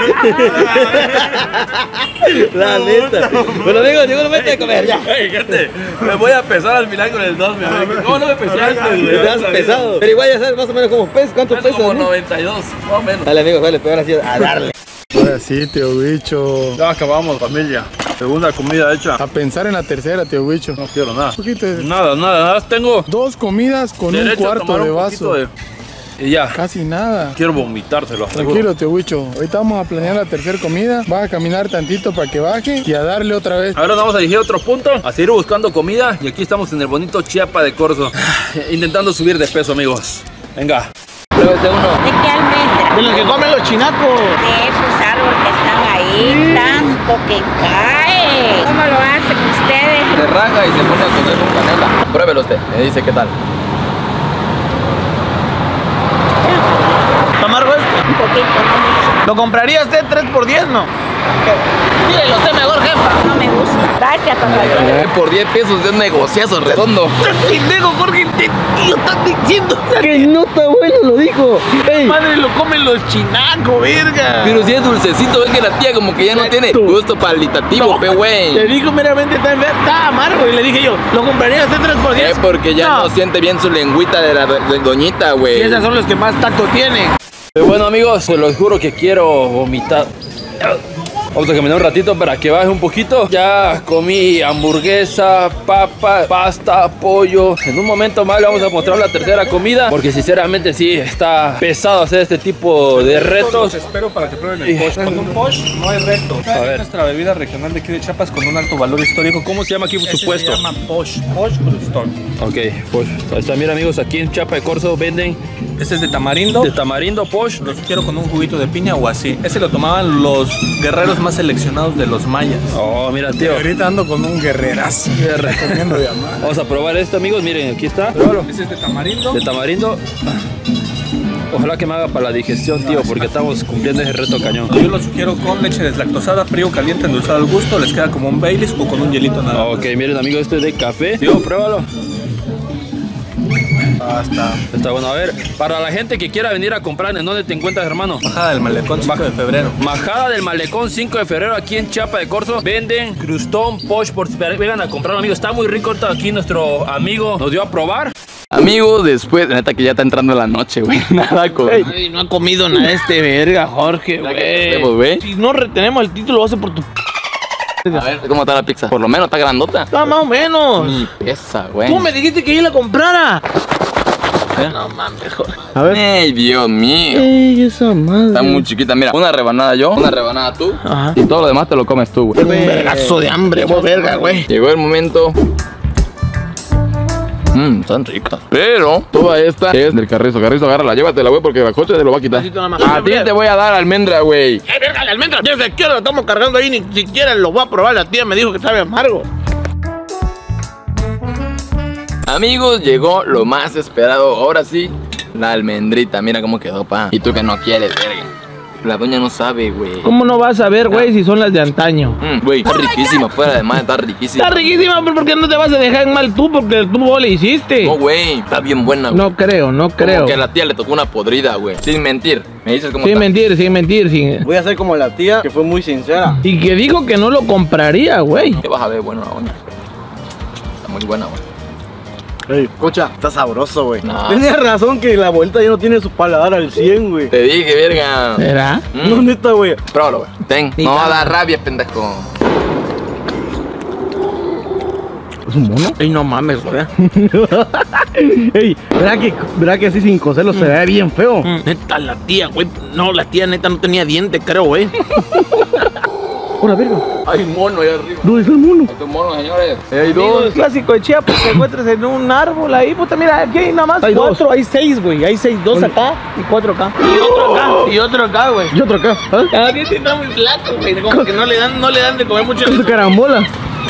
La neta. Bueno, amigos, llegó el momento de comer ya. Ey, gente, me voy a pesar al final con el 2, mi amigo. ¿Cómo no me pesé antes, güey? Te has pesado. Pero igual ya sabes más o menos cómo pesas, cuánto Peso pesas, como ¿no? 92, más o menos. Dale, amigos, vale, pero ahora sí a darle. Ahora sí, tío bicho. Ya acabamos, familia. Segunda comida hecha. A pensar en la tercera, tío bicho. No quiero nada. Un poquito de... Nada. Tengo 2 comidas con derecho un a cuarto tomar de un vaso. poquito de... Y ya. Casi nada. Quiero vomitárselo. Tranquilo, tío bicho. Ahorita vamos a planear la tercera comida. Vas a caminar tantito para que baje y a darle otra vez. Ahora nos vamos a dirigir a otro punto, a seguir buscando comida. Y aquí estamos en el bonito Chiapa de Corzo, intentando subir de peso, amigos. Venga. Pruébete uno. ¿De qué almendra? De los que comen los chinacos. De esos árboles que están ahí, tanto que cae. ¿Cómo lo hacen ustedes? Se raja y se pone a comer con canela. Pruébelo usted, me dice qué tal. ¿Está amargo este? Un poquito, no mucho. ¿Lo compraría usted 3 por 10, no? Mírelo usted mejor, jefa. No me gusta. Gracias, papá. Por 10 pesos es negociazo redondo. Pendejo, Jorge, te lo están diciendo. Que no está bueno, lo dijo. Ey, Madre, lo comen los chinacos, verga. Pero si es dulcecito, ven que la tía como que ya no tiene gusto palitativo, No, pe güey. Te dijo meramente está amargo y le dije yo, ¿lo compraría usted 3 por 10? Es porque ya no siente bien su lengüita de la doñita, Y güey. esas son los que más tacto tienen. Bueno, amigos, se los juro que quiero vomitar. Vamos a caminar un ratito para que baje un poquito. Ya comí hamburguesa, papa, pasta, pollo. En un momento más le vamos a mostrar la tercera comida, porque sinceramente sí, está pesado hacer este tipo de retos. Espero para que prueben el Posh. Con un Posh no hay reto. A ver. Es nuestra bebida regional de aquí de Chiapas con un alto valor histórico. ¿Cómo se llama aquí su puesto? Se llama Posh. Posh Crustón. Ok, pues ahí está, mira amigos, aquí en Chiapa de Corzo venden Este es de tamarindo. de tamarindo Posh. Los quiero con un juguito de piña o así. Ese lo tomaban los guerreros más seleccionados de los mayas. Oh, mira, tío. Ahorita ando con un guerrerazo. Comiendo de amar. Vamos a probar esto, amigos. Miren, aquí está. Pruébalo. Ese es de tamarindo. De tamarindo. Ojalá que me haga para la digestión, tío, porque estamos cumpliendo ese reto cañón. Yo lo sugiero con leche deslactosada, frío, caliente, endulzado al gusto. Les queda como un Baileys o con un hielito nada más. Ok, miren, amigos, esto es de café. Tío, pruébalo. Está bueno. A ver, para la gente que quiera venir a comprar, ¿en dónde te encuentras, hermano? Bajada del Malecón, 5 de febrero. Majada del Malecón, 5 de febrero, aquí en Chiapa de Corzo. Venden crustón Posh, por si vengan a comprarlo, amigos. Está muy rico. Ahorita aquí nuestro amigo nos dio a probar. Amigos, después, neta que ya está entrando la noche, güey. Nada con. Ay, no ha comido nada este verga, Jorge, Ya que hacemos, güey. Si no retenemos el título, va a ser por tu... A ver, ¿cómo está la pizza? Por lo menos está grandota. Está más o menos. Ni pesa, güey. Tú me dijiste que yo la comprara. No mames, Jorge. a ver. Ey, Dios mío. Ey, esa madre. Está muy chiquita. Mira, una rebanada yo, una rebanada tú. Ajá. Y todo lo demás te lo comes tú, güey. Un vergazo de hambre, vos verga, güey. Llegó el momento. Están ricas. Pero toda esta es del Carrizo. Carrizo, agárrala, llévatela, güey, porque la coche te lo va a quitar. Necesito nada más. A ti te voy a dar almendra, güey. Verga, la almendra, desde aquí lo estamos cargando ahí, ni siquiera lo voy a probar. La tía me dijo que sabe amargo. Amigos, llegó lo más esperado. Ahora sí, la almendrita. Mira cómo quedó, pa. Y tú que no quieres, verga. La doña no sabe, güey. ¿Cómo no vas a ver, güey, si son las de antaño? Güey, está riquísima. Fuera de más, está riquísima. Está riquísima, pero ¿por qué no te vas a dejar en mal tú? Porque tú vos le hiciste. No, güey, está bien buena, güey. No creo, no creo. Como que a la tía le tocó una podrida, güey. Sin mentir. Me dices cómo Sin está. mentir, sin mentir, sin... Voy a hacer como la tía, que fue muy sincera. Y que dijo que no lo compraría, güey. ¿Qué vas a ver? Bueno, la doña. Está muy buena, güey. Ey, escucha, está sabroso, güey. No. Tienes razón que la abuelita ya no tiene su paladar al 100, güey. Te dije, verga. ¿Será? No, neta, güey. Pruébalo, güey. Ten. No va a dar rabia, pendejo. ¿Es un mono? Ey, no mames, güey. Ey, ¿verdad que así sin coserlo se ve bien feo? Neta, la tía, güey. No, la tía neta no tenía diente, creo, güey. Una verga. Hay un mono ahí arriba. ¿Dónde está el mono? Hay un mono, señores. Hay Digo, el clásico de Chiapas, te encuentras en un árbol ahí, puta, mira, aquí hay nada más Hay 4, dos. hay 6, güey, hay 6, 2 acá y 4 acá. Y otro acá, güey. Y otro acá. ¿Ah? Aquí sí está muy flaco, güey, como que no le dan de comer mucho. Es carambola.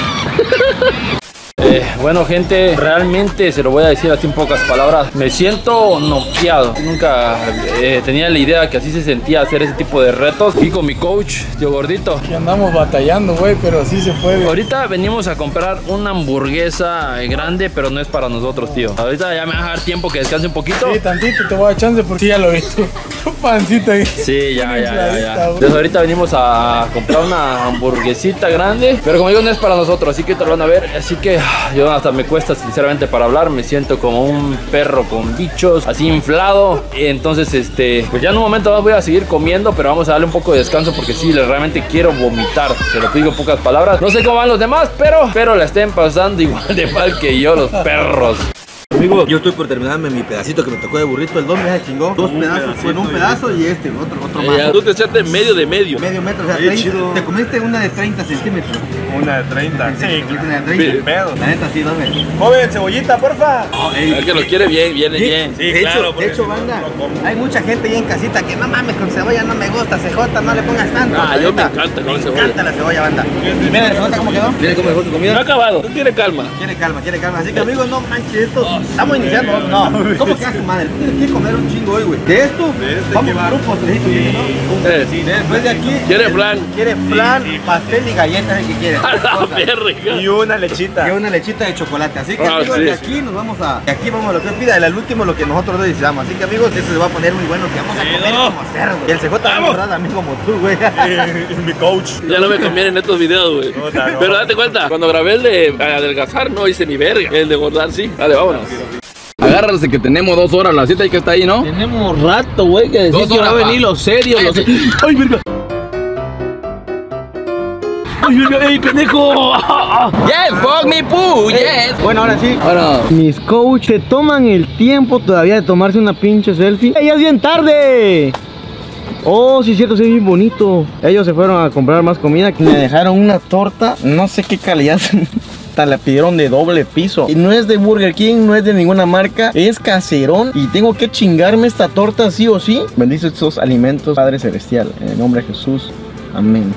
Bueno, gente, realmente se lo voy a decir así en pocas palabras. Me siento noqueado. Nunca tenía la idea que así se sentía hacer ese tipo de retos. Y con mi coach, tío Gordito. Que andamos batallando, güey, pero así se puede. Ahorita venimos a comprar una hamburguesa grande, pero no es para nosotros, tío. Ahorita ya me va a dar tiempo que descanse un poquito. Sí, tantito te voy a dar chance porque sí, ya lo he visto. Tu pancita ahí. Sí, ya. Infladita, güey. Entonces ahorita venimos a comprar una hamburguesita grande, pero como digo, no es para nosotros, así que te lo van a ver. Así que yo hasta me cuesta sinceramente para hablar, me siento como un perro con bichos, así inflado. Entonces, pues ya en un momento más voy a seguir comiendo, pero vamos a darle un poco de descanso porque sí, realmente quiero vomitar. Se lo digo en pocas palabras. No sé cómo van los demás, pero la estén pasando igual de mal que yo, los perros. Amigo, yo estoy por terminarme mi pedacito que me tocó de burrito. El 2 me chingó. 2 pedazos. Bueno, un pedazo y otro más. Tú te echaste medio de medio. Medio metro, o sea, 30, te comiste una de 30 centímetros. Una de 30. Sí, una de 30. Pedo. La neta, sí, dame. Joven, cebollita, porfa. El que lo quiere bien, viene bien. Sí, de claro. hecho, banda, hay mucha gente ahí en casita que no mames, con cebolla no me gusta, CJ, no le pongas tanto. Yo me Neta, encanta con me cebolla. encanta la cebolla, banda. Mira, ¿la cómo quedó? Mira cómo dejó su No ha comida. acabado, tú tienes calma. Quiere calma. Así que, amigos, no manches, esto. Estamos iniciando. No, ¿cómo que a su madre? Tú tienes que comer un chingo hoy, güey. De esto, vamos a un postrecito, ¿no? Después de aquí. ¿Quiere flan? Quiere flan, pastel y galletas, el que quiere. A la verga. Y una lechita. Y una lechita de chocolate. Así que, amigos, sí. de aquí nos vamos a. De aquí vamos a lo que pida. El último, lo que nosotros dos deseamos. Así que, amigos, esto se va a poner muy bueno. Que vamos a comer como cerdo. Y el CJ va a también como tú, güey. Es mi coach. Ya no me convienen estos videos, güey. Puta, no. Pero date cuenta, cuando grabé el de adelgazar, no hice ni verga. El de engordar, sí. Dale, vámonos. Agárrate que tenemos 2 horas, la cita ahí que está ahí, ¿no? Tenemos rato, güey, que decir 2 que va a horas, venir pa. lo serio, ¡Ay, verga! ¡Ay, verga! ¡Ey, pendejo! Yes, fuck me, poo, yes. Bueno, ahora sí. Ahora, Mis coach se toman el tiempo todavía de tomarse una pinche selfie. ¡Ya es bien tarde! Oh, sí es cierto, sí es bien bonito. Ellos se fueron a comprar más comida. Me dejaron una torta, no sé qué calidad. La pidieron de doble piso. Y no es de Burger King, no es de ninguna marca, es caserón. Y tengo que chingarme esta torta sí o sí. Bendice estos alimentos, Padre Celestial. En el nombre de Jesús. Amén.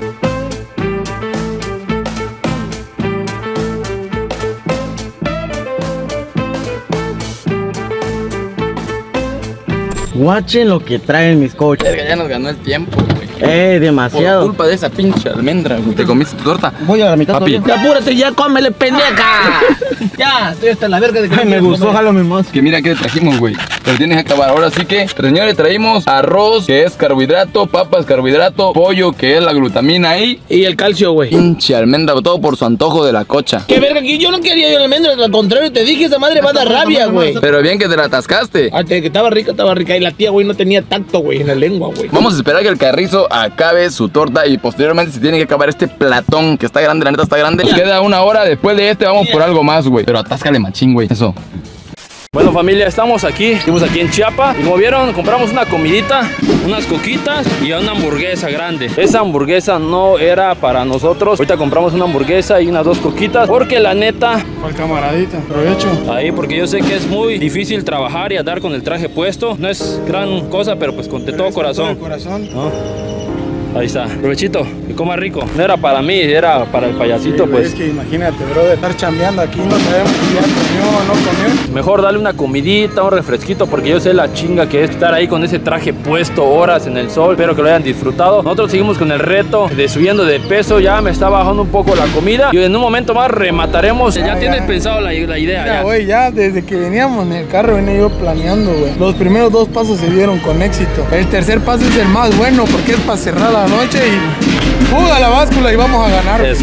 Watchen lo que traen mis coaches. verga, ya nos ganó el tiempo, güey. Demasiado. Por culpa de esa pinche almendra, güey. Te comiste tu torta. Voy a la mitad Papi. todavía. Ya apúrate, ya cómele, pendeja. Ya, estoy hasta la verga de que Ay, me gustó, jálame más. Que mira que trajimos, güey. Pero tienes que acabar. Ahora sí que, señores, traímos arroz, que es carbohidrato, papas, carbohidrato, pollo, que es la glutamina ahí. Y el calcio, güey. Pinche almendra, todo por su antojo de la cocha. Qué verga, que yo no quería yo la almendra, al contrario, te dije, esa madre va a dar rabia, güey. Pero bien que te la atascaste. Ah, que estaba rica. Y la tía, güey, no tenía tacto, güey, en la lengua, güey. Vamos a esperar que el carrizo acabe su torta y posteriormente se tiene que acabar este platón que está grande, la neta está grande. Nos queda 1 hora, después de este vamos por algo más, güey. Pero atáscale machín, güey. Eso. Bueno, familia, estamos aquí en Chiapas. Y como vieron, compramos una comidita, unas coquitas y una hamburguesa grande. Esa hamburguesa no era para nosotros. Ahorita compramos una hamburguesa y unas 2 coquitas, porque la neta, Al camaradita, aprovecho. ahí, porque yo sé que es muy difícil trabajar y andar con el traje puesto. No es gran cosa, pero pues con de todo corazón. Corazón. ¿No? Ahí está, provechito, que coma rico. No era para mí, era para el payasito, Sí, pues. Es que imagínate, brother, estar chambeando aquí, no sabemos si ya comió o no comió. Mejor darle una comidita, un refresquito, porque yo sé la chinga que es estar ahí con ese traje puesto horas en el sol. Espero que lo hayan disfrutado. Nosotros seguimos con el reto de subiendo de peso. Ya me está bajando un poco la comida y en un momento más remataremos. Ya tienes pensado la idea. Ya, Ya. güey, ya desde que veníamos en el carro venía yo planeando, güey. Los primeros 2 pasos se dieron con éxito. El tercer paso es el más bueno porque es para cerrar la noche y fuga la báscula y vamos a ganar. Eso.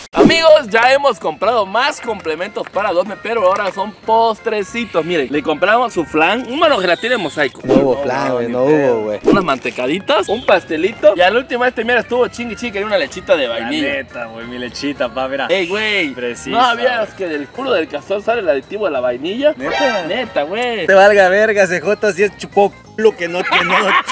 Amigos, ya hemos comprado más complementos para Dosme, pero ahora son postrecitos. Miren, le compramos su flan, una gelatina de mosaico. No hubo flan, güey, no hubo, güey. Unas mantecaditas, un pastelito. Y al último mira, estuvo chingui y una lechita de vainilla. Neta, güey, mi lechita, pa, mira. Ey, güey, Preciso. ¿no sabías que del culo del castor sale el aditivo de la vainilla? Neta. Neta, güey. Te valga verga, CJ, si es chupó lo que no chupe,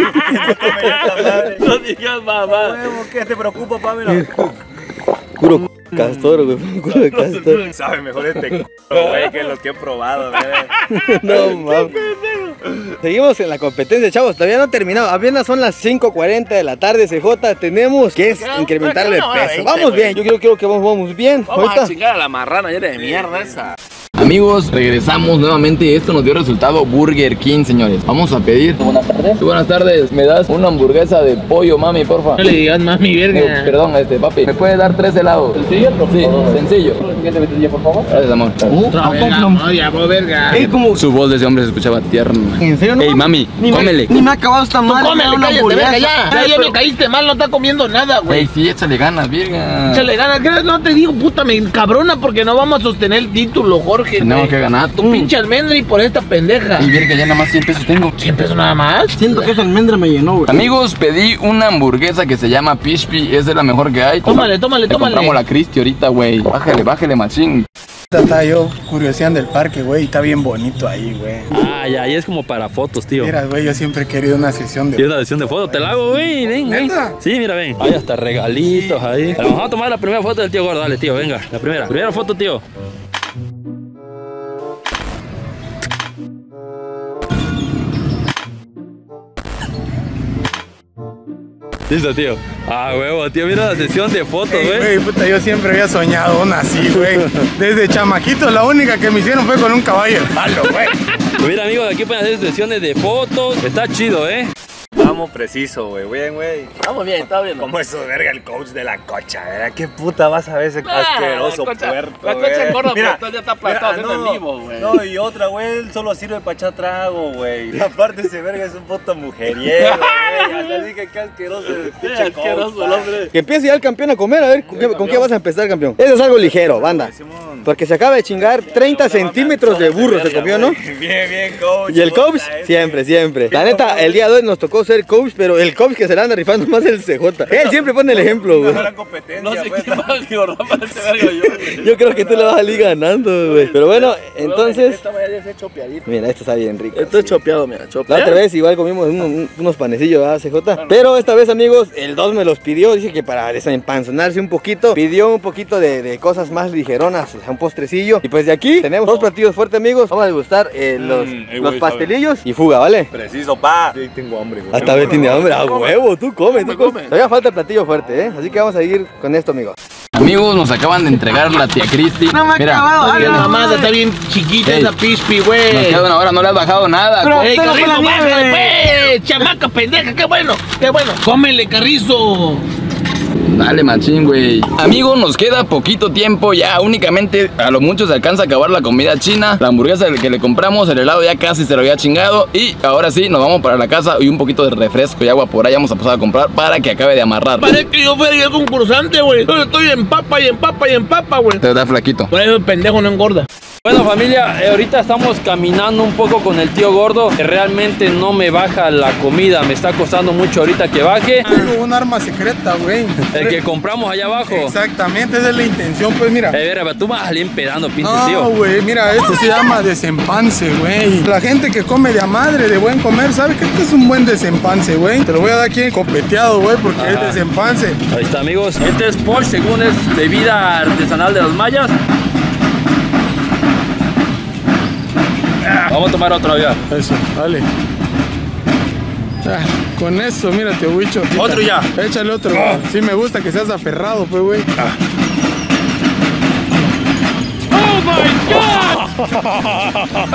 No digas mamá. ¿Qué te preocupa, pa, mira? Puro castor, güey, puro de castor. Sabe mejor este güey, que los que he probado, güey. No mames. Seguimos en la competencia, chavos. Todavía no ha terminado. Apenas son las 5:40 de la tarde, CJ. Tenemos que incrementarle el peso. Vamos bien. Yo creo que vamos bien. Vamos a chingar a la marrana ya de mierda esa. Amigos, regresamos nuevamente. Esto nos dio resultado Burger King, señores. Vamos a pedir. Buenas tardes. Buenas tardes. ¿Me das una hamburguesa de pollo, mami, porfa? No le digas mami, verga. Perdón, papi. ¿Me puede dar 3 helados? ¿Sencillo? Sí, sencillo. Por favor. Gracias, amor. No, ya, verga. Es como. Su voz de ese hombre se escuchaba tierna. ¿En serio? Ey, mami, cómele. Ni me ha acabado esta madre. Cómele, cállate, verga, ya me caíste mal, no está comiendo nada, güey. Ey, sí, échale ganas, virga. Échale ganas, no te digo, puta, me encabrona porque no vamos a sostener el título, Jorge. Tenemos que ganar. Tu pinche almendra y por esta pendeja. Y virga, ya nada más 100 pesos tengo. ¿100 pesos nada más? Siento que esa almendra me llenó, güey. Amigos, pedí una hamburguesa que se llama Pishpi. Es de la mejor que hay. Tómale. Compramos la Cristi ahorita, güey. Bájale, machín. Estaba yo curioseando el parque, güey, y está bien bonito ahí, güey. Ah, ya, ahí es como para fotos, tío. Mira, güey, yo siempre he querido una sesión de... ¿Quieres una sesión de fotos? Te la hago, güey, ven. ¿Neta? Sí, mira, ven. Hay hasta regalitos ahí. Vamos a tomar la primera foto del tío Gordo. Dale, tío, venga. La primera foto, tío. Listo, tío. Ah, huevo, tío, mira la sesión de fotos, güey. Güey, puta, yo siempre había soñado una así, güey. Desde chamaquito, la única que me hicieron fue con un caballo de palo, güey. Mira, amigos, aquí pueden hacer sesiones de fotos. Está chido, Vamos preciso, güey. Bien, güey. Vamos bien, está bien. Como eso, verga, el coach de la cocha, ¿verdad? ¿Qué puta vas a ver ese asqueroso puerto, La cocha gorda, pero ya está aplastado haciendo en vivo, güey. No, y otra, güey, él solo sirve para echar trago, güey. Y aparte ese verga es un puto mujeriego, güey. Hasta dije que asqueroso el pinche coach. Asqueroso el hombre. Que empiece ya el campeón a comer, a ver, ¿con qué vas a empezar, campeón? Eso es algo ligero, banda. Porque se acaba de chingar 30 centímetros de burro, se comió, ¿no? Bien, coach. Y el coach, siempre. La neta, el día de hoy nos tocó ser coach, pero el coach que se le anda rifando más el CJ. Él siempre pone el ejemplo, güey. No sé quién va a engordar para este verga yo. Yo creo que tú le vas a salir ganando, güey. Pero bueno, entonces... Esta mañana ya se chopeadito. Mira, esto está bien rico. Esto es chopeado, mira, chopeado. La otra vez igual comimos unos panecillos, ¿verdad, CJ? Pero esta vez, amigos, el 2 me los pidió. Dice que para desempanzonarse un poquito, pidió un poquito de cosas más ligeronas, o sea, un postrecillo. Y pues de aquí tenemos 2 platillos fuertes, amigos. Vamos a degustar los pastelillos y fuga, ¿vale? Preciso, pa. Sí, tengo hambre, güey. Hasta vez tiene hambre, a huevo, tú come. Todavía falta el platillo fuerte, Así que vamos a ir con esto, amigos. Amigos, nos acaban de entregar la tía Cristi. No me ha acabado. La mamada está bien chiquita esa Pishpi, güey. Nos queda una hora, no le has bajado nada. Ey, Carrizo, bájale, pues. Chamaca pendeja, qué bueno. Cómele, Carrizo. Dale, machín, güey. Amigos, nos queda poquito tiempo ya. Únicamente a lo mucho se alcanza a acabar la comida china. La hamburguesa que le compramos, el helado ya casi se lo había chingado. Y ahora sí, nos vamos para la casa y un poquito de refresco y agua por ahí vamos a pasar a comprar para que acabe de amarrar. Parece que yo fuera el concursante, güey. Yo estoy en papa, güey. Te da flaquito. Por eso el pendejo no engorda. Bueno, familia, ahorita estamos caminando un poco con el tío Gordo, que realmente no me baja la comida, me está costando mucho ahorita que baje. Tengo un arma secreta, güey. El que compramos allá abajo. Exactamente, esa es la intención, pues mira. Vera, tú vas a salir empedando, pinche tío. No, güey, mira, esto se llama desempance, güey. La gente que come de a madre, de buen comer, sabe que este es un buen desempance, güey. Te lo voy a dar aquí copeteado, güey, porque es desempance. Ahí está, amigos. Este es Porsche, según es bebida artesanal de los mayas. Vamos a tomar otro ya. Eso, dale. Con eso, mírate, Huicho. Otro ya. Échale otro. Sí, me gusta que seas aferrado, pues, güey. ¡Oh, my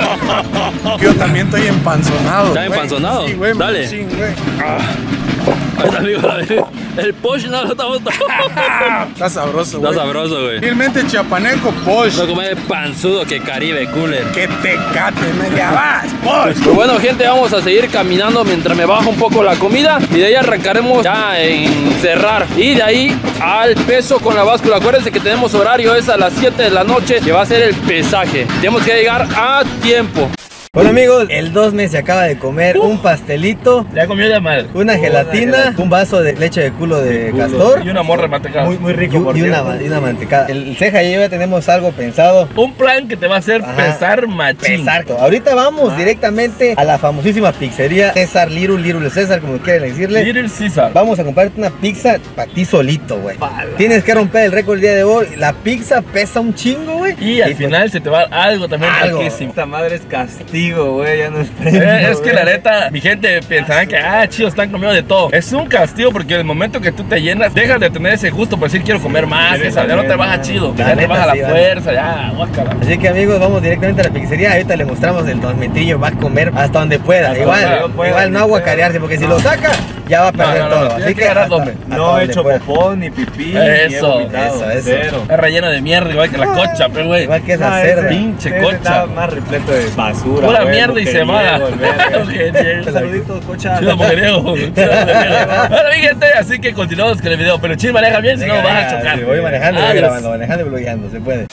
God! Yo también estoy empanzonado. ¿Estás empanzonado? Sí, güey. Dale. Machín, güey. Amigo, el posh no lo estamos tomando. Está sabroso, güey. Está sabroso, güey. Fielmente chiapaneco, posh. No como de panzudo que Caribe Cooler. Que te cate, ya vas, posh. Pues bueno, gente, vamos a seguir caminando mientras me bajo un poco la comida. Y de ahí arrancaremos ya en cerrar. Y de ahí al peso con la báscula. Acuérdense que tenemos horario, es a las 7 de la noche, que va a ser el pesaje. Tenemos que llegar a tiempo. Bueno amigos, el 2 se acaba de comer un pastelito, Ya comió de madre. una gelatina, un vaso de leche de culo de castor Y una morra mantecada. muy rico, y una mantecada. El ceja y yo ya tenemos algo pensado. Un plan que te va a hacer pesar machín. Exacto. Ahorita vamos directamente a la famosísima pizzería César, Little César, como quieren decirle. Little Caesar. Vamos a comprarte una pizza para ti solito, güey. Tienes que romper el récord el día de hoy. La pizza pesa un chingo, güey. Y al final se te va a dar algo también riquísimo. Esta madre es castigo, güey, ya no es premio. Es que la neta, mi gente pensará que, chidos, están comiendo de todo. Es un castigo porque en el momento que tú te llenas, dejas de tener ese gusto por decir quiero comer más. Ya no te baja chido, ya te baja la fuerza, ya, guácala. Así que amigos, vamos directamente a la pizzería. Ahorita le mostramos el Don Metrillo. Va a comer hasta donde pueda. Igual no aguacarearse, porque si lo saca, ya va a perder todo. Así que no he hecho popó, ni pipí, eso, cero. Es relleno de mierda, igual que la cocha, pero güey. Igual que esa cerda. Pinche Ese cocha. está más repleto de basura. Pura mierda y cebada. Saluditos, cocha. Chido mujeriego. Bueno, mi gente, así que continuamos con el video. Pero Chil maneja bien, si no vas a chocar. Voy manejando, voy grabando, manejando y blogueando, se puede.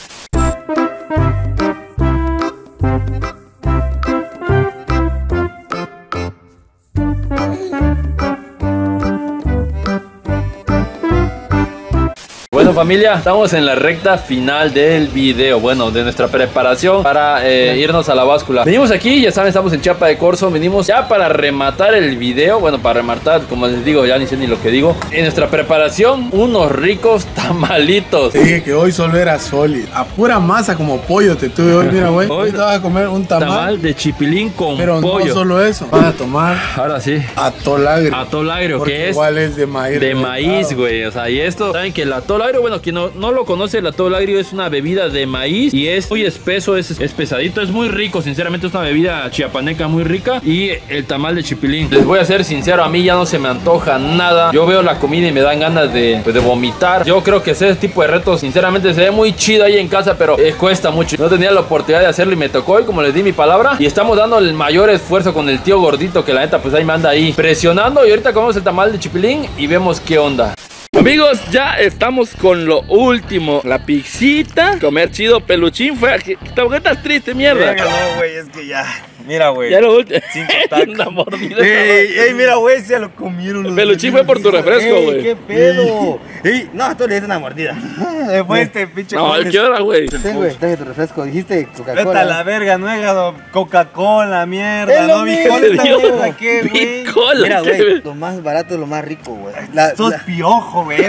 Bueno familia, estamos en la recta final del video, bueno, de nuestra preparación para irnos a la báscula. Venimos aquí, ya saben, estamos en Chiapa de Corzo, venimos ya para rematar el video, bueno, para rematar, como les digo, ya ni sé ni lo que digo. En nuestra preparación, unos ricos tamalitos. Te dije que hoy solo era sólido, a pura masa como pollo te tuve hoy, mira güey. Hoy te vas a comer un tamal de chipilín con pero pollo. Pero no solo eso, vas a tomar, ahora sí, atolagrio. Atolagrio, que es igual es de maíz. De maíz, güey, o sea, y esto, saben que el atolagrio, bueno, quien no lo conoce, el atolagrio es una bebida de maíz y es muy espeso, es pesadito, es muy rico, sinceramente es una bebida chiapaneca muy rica. Y el tamal de chipilín, les voy a ser sincero, a mí ya no se me antoja nada. Yo veo la comida y me dan ganas de vomitar. Yo creo que ese tipo de retos, sinceramente, se ve muy chido ahí en casa, pero cuesta mucho. No tenía la oportunidad de hacerlo y me tocó, y como les di mi palabra, y estamos dando el mayor esfuerzo con el tío gordito, que la neta pues ahí me anda ahí presionando. Y ahorita comemos el tamal de chipilín y vemos qué onda. Amigos, ya estamos con lo último. La pixita, comer chido. Peluchín fue aquí. ¿Por qué estás triste, mierda? No, güey, es que ya. Mira, güey. Ya lo último. 5 tacos. Una mordida. Ey, mira, güey, se lo comieron. Peluchín fue por tu refresco, güey. ¿Qué pedo? Ey, no, tú le diste una mordida. Después este pinche. No, ¿qué hora, güey? Sí, güey, traje tu refresco. Dijiste Vete a Coca-Cola. la verga, no he ganado Coca-Cola, mierda. Es lo No, mismo, Bicola, tío. mierda, ¿qué, güey? Bicola, Mira, ¿qué? güey, lo más barato es lo más rico, güey. Sos piojo, güey.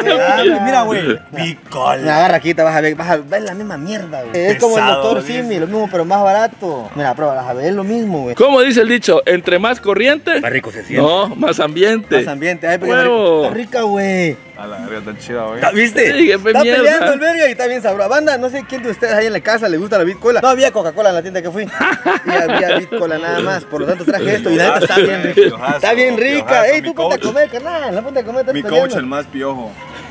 Mira, güey. Bicola. Agarra aquí, te vas a ver la misma mierda, güey. Es como el Pesado, doctor güey. Simi, lo mismo, pero más barato. Mira, prueba, vas a ver, es lo mismo, güey. ¿Cómo dice el dicho? Entre más corriente, Más rico se siente. no, más ambiente. Más ambiente. Ay, pero Huevo. está rica, güey. A la verga, tan chida, güey. ¿Viste? Sí, qué Está mierda. peleando el verga y está bien sabroso. Banda, no sé quién de ustedes ahí en la casa le gusta la Bitcola. No había Coca-Cola en la tienda que fui. Y había Bitcola nada más. Por lo tanto traje esto y la neta está bien rica. Está bien rica. Ey, tú ponte a comer, carnal. No ponte a comer, estás Mi peleando. coach, el más piojo.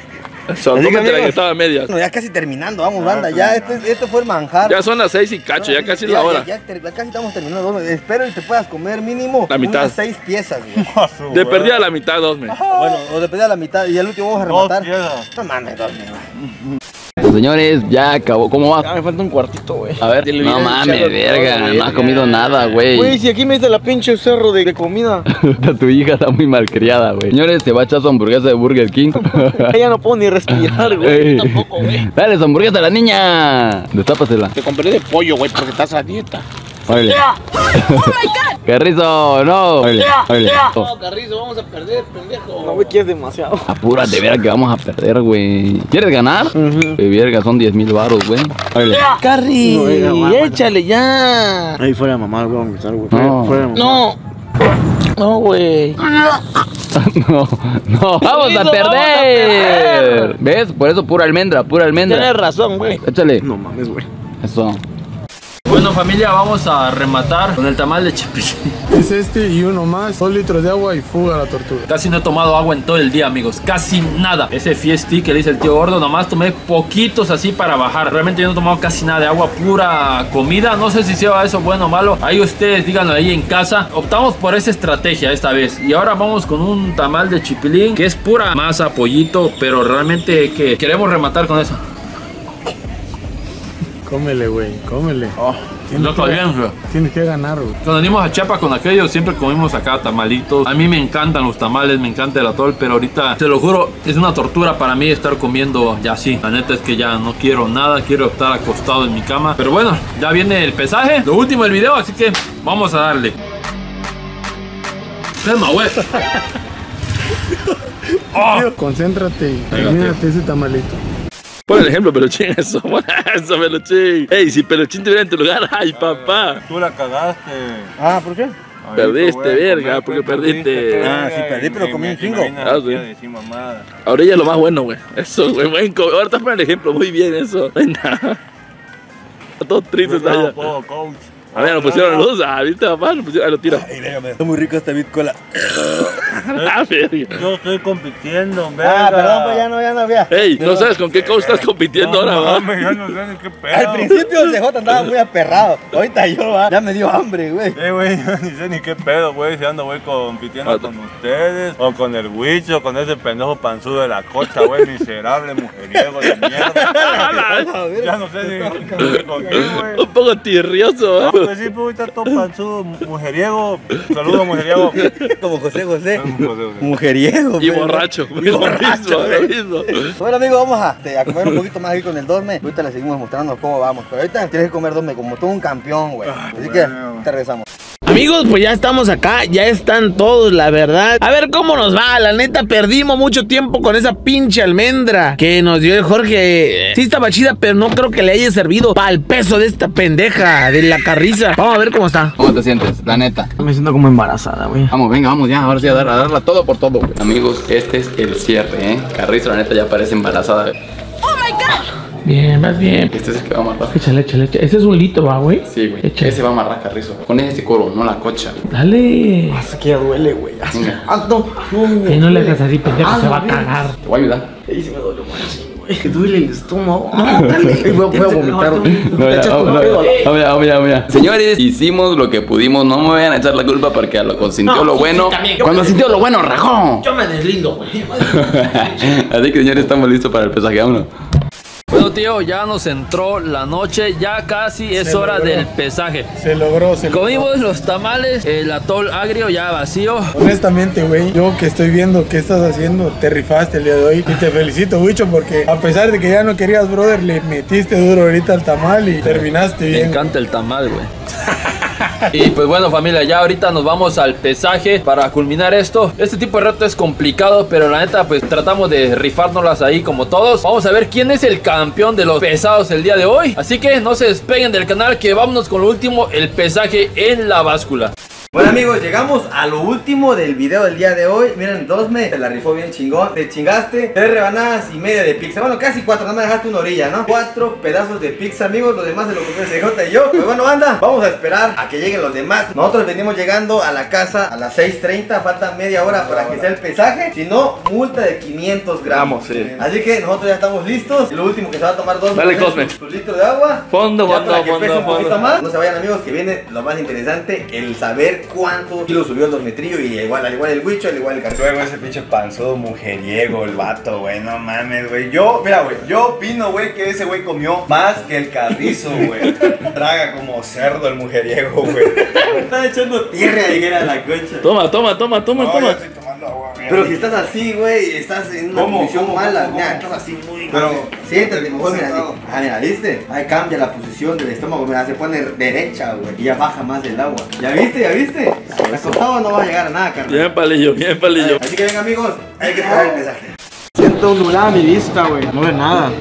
Eso, Así que, cómete la que amigos, estaba a medias. Bueno, ya casi terminando, vamos, banda. Ya, esto fue el manjar. Ya son las 6 y cacho, ya casi es la hora. Ya casi estamos terminando. Espero y te puedas comer mínimo La mitad. unas 6 piezas, güey. De perdida a la mitad, dos, me. Bueno, o de pedir a la mitad y al último vamos a rematar. No mames, 2, Señores, ya acabó. ¿Cómo va? Me falta un cuartito, güey. A ver, no mames, verga, no has comido nada, güey. Güey, si aquí me dice la pinche cerro de comida. Tu hija está muy malcriada, güey. Señores, se va a echar su hamburguesa de Burger King. Ya no puedo ni respirar, güey. Ey. Tampoco, güey. Dale su hamburguesa a la niña. Destápasela. Te compré de pollo, güey, porque estás a dieta. Órale. Carrizo, no. Órale, órale. No, Carrizo, vamos a perder, pendejo. No me quieres demasiado. Apúrate, verga, que vamos a perder, güey. ¿Quieres ganar? Verga, son 10,000 varos, güey. Órale. Carri, No, échale ya. Ahí fuera de mamá, güey, vamos a empezar, güey. No. Fuera de mamá. No. No, güey. No, no, vamos a perder. ¿Ves? Por eso pura almendra, pura almendra. Tienes razón, güey. Échale. No mames, güey. Eso. Bueno, familia, vamos a rematar con el tamal de chipilín. Es este y uno más, 2 litros de agua y fuga a la tortuga. Casi no he tomado agua en todo el día, amigos. Casi nada. Ese fiesti que dice el tío gordo, nomás tomé poquitos así para bajar. Realmente yo no he tomado casi nada de agua, pura comida. No sé si sea eso bueno o malo. Ahí ustedes díganlo ahí en casa. Optamos por esa estrategia esta vez. Y ahora vamos con un tamal de chipilín, que es pura masa, pollito, pero realmente que queremos rematar con eso. Cómele, güey, cómele. Tienes que ganar, güey. Cuando venimos a Chiapas con aquellos, siempre comimos acá tamalitos. A mí me encantan los tamales, me encanta el atol, pero ahorita, te lo juro, es una tortura para mí estar comiendo ya así. La neta es que ya no quiero nada, quiero estar acostado en mi cama. Pero bueno, ya viene el pesaje, lo último del video, así que vamos a darle. Calma, güey. Concéntrate y termínate ese tamalito. Pon el ejemplo, Peluchín, eso, eso, Peluchín. Ey, si Peluchín estuviera en tu lugar, ay, papá. Tú la cagaste. Ah, ¿por qué? Perdiste, verga, porque perdiste. Ah, sí, perdí, pero comí un chingo. Ahora ya es lo más bueno, güey. Eso, güey, buen comer. Ahora estás poniendo el ejemplo, muy bien eso. No hay nada. Está todo triste, está allá. A ver, nos pusieron luz, ¿viste, papá? Nos pusieron, lo tiro. Ay, déjame, está muy rico esta bitcola. Ah, verga. Yo estoy compitiendo, verga. Ah, perdón, pues ya no, vea. Ey, no sabes con qué coach estás compitiendo ahora, va. Ya no sé ni qué pedo. Al principio el CJ andaba muy aperrado. Ahorita yo, ya me dio hambre, güey. Güey, yo ni sé ni qué pedo, güey. Si ando, güey, compitiendo con ustedes. O con el Wicho, con ese pendejo panzudo de la cocha, güey. Miserable, mujeriego de mierda. Ya no sé ni con qué, güey. Un poco tirrioso, ¿eh? Pues sí, pues está todo panzudo, mujeriego. Saludos, mujeriego. Como José. Mujeriego. Y borracho. Y borracho, Bueno, amigos, vamos a comer un poquito más aquí con el Dosme. Ahorita les seguimos mostrando cómo vamos. Pero ahorita tienes que comer Dosme como todo un campeón, güey. Así que te regresamos. Amigos, pues ya estamos acá, ya están todos, la verdad. A ver cómo nos va, la neta, perdimos mucho tiempo con esa pinche almendra que nos dio el Jorge. Sí estaba chida, pero no creo que le haya servido para el peso de esta pendeja de la carriza. Vamos a ver cómo está. ¿Cómo te sientes? La neta. Me siento como embarazada, güey. Vamos, venga, vamos ya, ahora sí a darla todo por todo, güey. Amigos, este es el cierre, Carrizo, la neta, ya parece embarazada. ¡Oh, my God! Bien, vas bien. Este es el que va a amarrar. Échale. Ese es un litro, ¿va, güey? Sí, güey. Ese va a amarrar, Carrizo. Con ese coro, no la cocha. Dale. Hasta que ya duele, güey. No le hagas así, pendejo, se va a cagar. Te voy a ayudar. Ahí se me duele más, güey. Me duele el estómago. No, dale. Voy a vomitar. Mira. Señores, hicimos lo que pudimos. No me vayan a echar la culpa porque a lo consintió lo bueno. Cuando sintió lo bueno, rajó. Yo me deslindo, güey. Así que, señores, estamos listos para el pesaje. Vámonos. Bueno, tío, ya nos entró la noche, ya casi es hora del pesaje. Se logró. Comimos los tamales, el atol agrio ya vacío. Honestamente, güey, yo que estoy viendo qué estás haciendo, te rifaste el día de hoy. Y te felicito, Wicho, porque a pesar de que ya no querías, brother, le metiste duro ahorita al tamal y terminaste bien. Me encanta el tamal, güey. Y pues bueno, familia, ya ahorita nos vamos al pesaje para culminar esto. Este tipo de reto es complicado, pero la neta pues tratamos de rifárnoslas ahí como todos. Vamos a ver quién es el campeón de los pesados el día de hoy. Así que no se despeguen del canal, que vámonos con lo último, el pesaje en la báscula. Bueno, amigos, llegamos a lo último del video del día de hoy. Miren, Dosme te la rifó bien chingón. Te chingaste 3 rebanadas y media de pizza. Bueno, casi 4, nada más dejaste una orilla, ¿no? 4 pedazos de pizza, amigos. Los demás se lo comió el CJ y yo. Pues bueno, banda, vamos a esperar a que lleguen los demás. Nosotros venimos llegando a la casa a las 6:30. Falta media hora para que sea el pesaje. Si no, multa de 500 gramos. Sí. Así que nosotros ya estamos listos. Y lo último que se va a tomar Dosme. Dale, Cosme. Su litro de agua. Fondo. Más. No se vayan, amigos, que viene lo más interesante, el saber cuántos kilos subió el Dosmetrillo. Y al igual el Wicho, al igual el Carrizo. Luego ese pinche panzudo mujeriego, el vato, güey, no mames, güey. Mira, güey, yo opino, güey, que ese güey comió más que el Carrizo, güey. Traga como cerdo el mujeriego, güey. Me están echando tierra de llegar a la cocha. Toma. No, yo estoy tomando agua, mira. Pero si estás así, güey, estás en una posición mala. Mira, estás así muy mal. Siéntate mejor, mira. Mira, ¿viste? Ahí cambia la posición del estómago, mira, se pone derecha, güey. Y ya baja más el agua. ¿Ya viste? Acostado no va a llegar a nada, carnal. Bien palillo. Así que venga, amigos, hay que esperar el pesaje. Siento nublada mi vista, güey. No ve nada.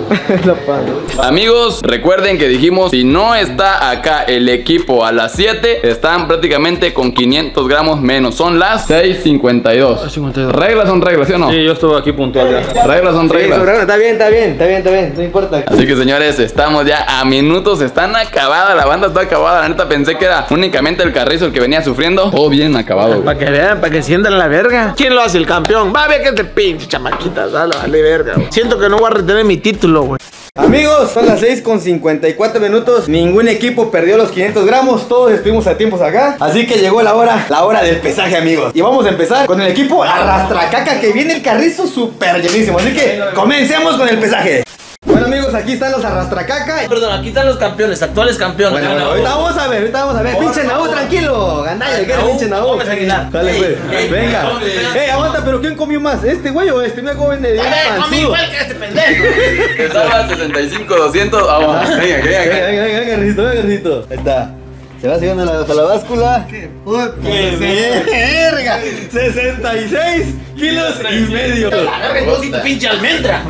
Amigos, recuerden que dijimos, si no está acá el equipo a las 7, están prácticamente con 500 gramos menos. Son las 6:52. Reglas son reglas, ¿sí o no? Sí, yo estuve aquí puntual ya. Reglas son reglas. Está bien, no importa. Así que señores, estamos ya a minutos. Están acabada, la banda está acabada. La neta pensé que era únicamente el Carrizo el que venía sufriendo. Todo bien acabado, güey. Para que vean, para que sientan la verga. ¿Quién lo hace? El campeón. Va a ver que este pinche chamaquita, dale verga, güey. Siento que no voy a retener mi título, güey. Amigos, son las 6:54 minutos. Ningún equipo perdió los 500 gramos. Todos estuvimos a tiempos acá. Así que llegó la hora del pesaje, amigos. Y vamos a empezar con el equipo Arrastracaca, que viene el Carrizo súper llenísimo. Así que comencemos con el pesaje. Bueno, amigos, aquí están los Arrastracaca. Perdón, aquí están los campeones, actuales campeones. Bueno, ahorita vamos a ver. Pinche Naú, tranquilo. Gandaya, que pinche Naú. Dale, güey. Venga. Aguanta, pero ¿quién comió más? ¿Este güey o este? Mira cómo viene de comí igual que este pendejo. Estaba 65, 200. Vamos, venga, Carrito. Ahí está. Se va siguiendo la báscula. ¡Qué puto! ¡Qué verga! 66 kilos y medio. La verga, entonces tu pinche almendra.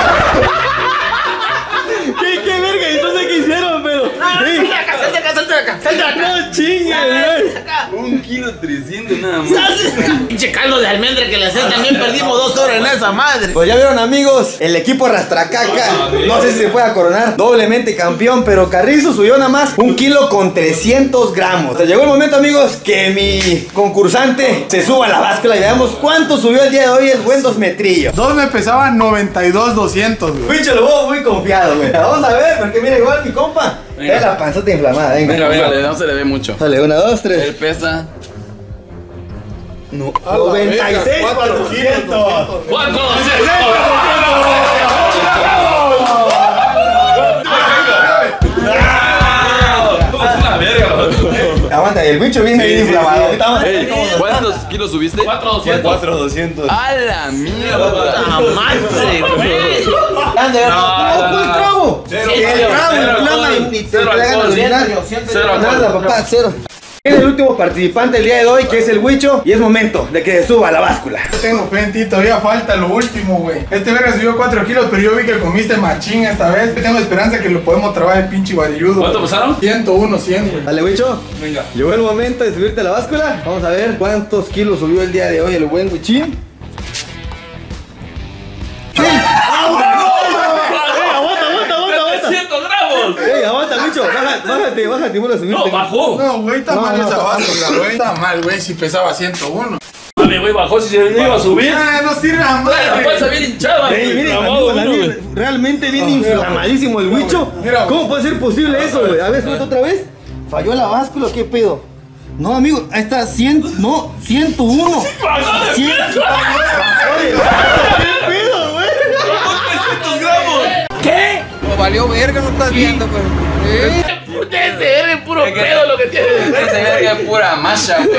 ¿Qué verga? ¿Entonces qué hicieron, pero? Salte de acá. No chingues, güey. 1 kilo 300 nada más. Pinche caldo de almendra que le haces, también perdimos 2 horas en esa madre. Pues ya vieron, amigos, el equipo Arrastracaca, no sé si se pueda coronar doblemente campeón, pero Carrizo subió nada más 1 kilo con 300 gramos. O sea, llegó el momento, amigos, que mi concursante se suba a la báscula y veamos cuánto subió el día de hoy el buen Dos Metrillo. Dos me pesaban 92,200, güey. Pinche, lo veo muy confiado, güey. Vamos a ver, porque mira, igual mi compa. Es la panzota inflamada, venga. Venga, no se le ve mucho. Dale, 1, 2, 3. Él pesa. No, 96, 400. Aguanta, el bicho viene bien inflamado. ¿Cuántos kilos subiste? 4,200. ¡A la mierda! ¡Madre, güey! ¡No, el tramo! El tramo inflama y ni te tragan al orinar. Nada, papá, cero. Es el último participante el día de hoy, que es el Huicho, y es momento de que se suba a la báscula. Yo tengo fe en ti, todavía falta lo último, güey. Este verga subió 4 kilos, pero yo vi que comiste machín esta vez. Tengo esperanza que lo podemos trabar el pinche varilludo. ¿Cuánto pesaron? 101, 100, güey. Dale, Huicho. Venga. Llegó el momento de subirte a la báscula. Vamos a ver cuántos kilos subió el día de hoy el buen Huichín. Aguanta, Huicho, bájate, vuelve a subirte. No, bajó. No, güey, está mal esa báscula, güey. Está mal, güey, si pesaba 101. Mami, güey, bajó si se iba a subir. No sirve a madre. La panza bien hinchada. Realmente bien inflamadísimo el Huicho. ¿Cómo puede ser posible eso, güey? A ver, súbete otra vez. ¿Falló la báscula? ¿Qué pedo? No, amigo, ahí está 100, no, 101. 100. ¿Qué pedo, güey? 300 gramos. ¿Qué? No valió verga, no estás viendo, pues. Ustedes se eres puro pedo lo que tienen. Ese verga es pura masa, güey.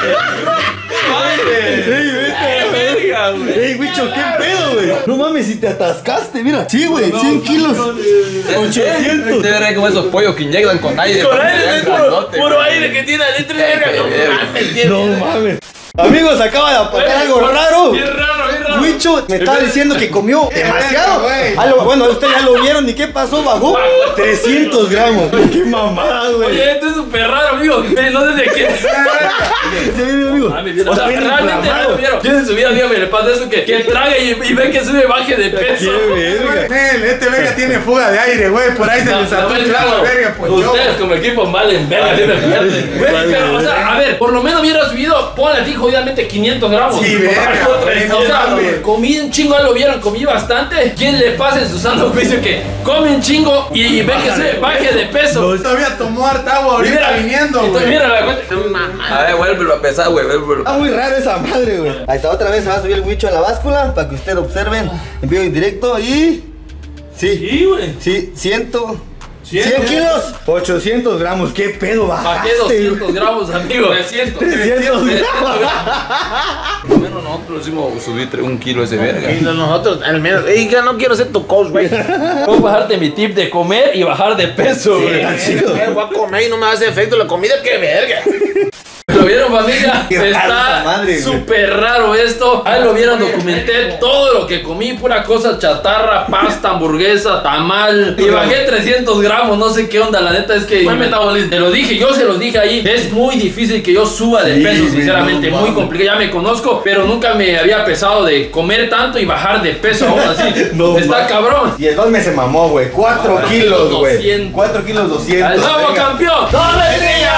Ey, Huicho, ¿qué pedo, güey? No mames, si te atascaste, mira. Sí, güey, 100 kilos. 800. Este verga es como esos pollos que inyectan con aire. Con aire, puro aire que tiene adentro de verga. No mames. Amigos, acaba de pasar algo raro. Bien raro. Huicho me estaba diciendo que comió demasiado. Bueno, ustedes ya lo vieron. ¿Y qué pasó? Bajó 300 gramos. Qué mamada, güey. Oye, esto es súper raro, amigo. No sé de qué. amigo. O sea, realmente no lo vieron. Yo en su vida, amigo, me le pasa eso que trague y ve que sube baje de peso. Este verga tiene fuga de aire, güey. Por ahí se le saltó el clavo, verga, pues. Ustedes como equipo valen verga, sí me pierden. Pero, o sea, a ver, por lo menos hubiera subido, ponle a ti jodidamente 500 gramos. Sí, verga. O sea, comí un chingo, lo vieron, comí bastante. ¿Quién le pasa en su sano juicio que come un chingo y ve que se baje de peso? Todavía tomó harta agua ahorita viniendo, güey. Mira la cuenta. A ver, vuélvelo a pesar, güey, vuélvelo. Está muy raro esa madre, güey. Ahí está, otra vez se va a subir el Huicho a la báscula para que ustedes observen en vivo y directo. Y... Sí, güey. Sí, 100 kilos, 800 gramos. ¿Qué pedo bajaste? Bajé 200 gramos, amigo. 300 gramos. Por lo menos nosotros hicimos subir 1 kilo ese verga. Y nosotros, al menos, yo no quiero ser tu coach, güey. Puedo bajarte mi tip de comer y bajar de peso, güey. Voy a comer y no me hace efecto la comida, qué verga. ¿Lo vieron? familia, está súper raro esto. Ahí lo vieron, documenté todo lo que comí, pura cosa chatarra, pasta, hamburguesa, tamal. Y bajé 300 gramos, no sé qué onda, la neta es que te lo dije, yo se los dije ahí. Es muy difícil que yo suba de peso, sinceramente, muy complicado. Ya me conozco, pero nunca me había pesado de comer tanto y bajar de peso aún así. Está cabrón. Y el 2 me se mamó, güey. 4 kilos, güey. 4 kilos 200. ¡El nuevo campeón! ¡Dometrillo!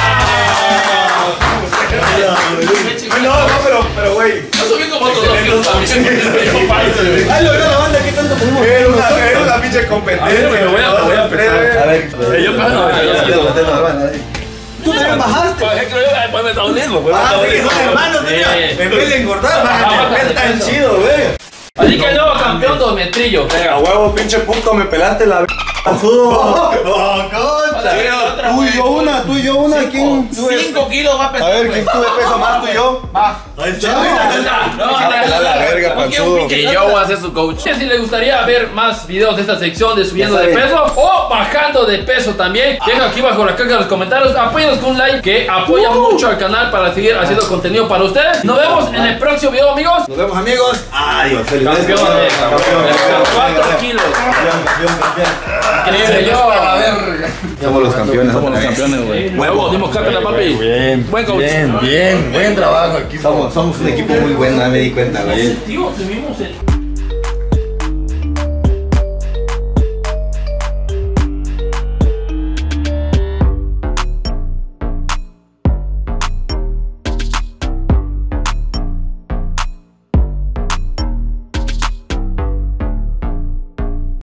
No, pero, güey. Yo subí como otros 2 kilos también. Ay, lo veo la banda, ¿qué tanto podemos ver? Era una pinche competencia. Pero voy a empezar. A ver, Yo tú también bajaste. Pues me está oliendo. Sí, son hermanos, mira. En vez de engordar, van a comer tan chido, güey. Así que el nuevo campeón, Dometrillo. A huevo, pinche puto, me pelaste la Tú y yo una, ¿quién? 5 kilos va a pesar. A ver, ¿quién tuve peso más, tú y yo? Va. la verga, panzudo. Que yo voy a ser su coach. Si les gustaría ver más videos de esta sección de subiendo de peso o bajando de peso también, deja aquí bajo la caja de los comentarios. Apóyanos con un like que apoya mucho al canal para seguir haciendo contenido para ustedes. Nos vemos en el próximo video, amigos. Nos vemos, amigos. Adiós. Campeón, 4 kilos. Increíble, yo a la verga. Somos los campeones. Somos los campeones, güey. Huevo, dimos campeón, papi. Bien, buen coach. Bien, buen trabajo aquí. Somos un equipo muy bueno, me di cuenta, güey. Tío, tuvimos el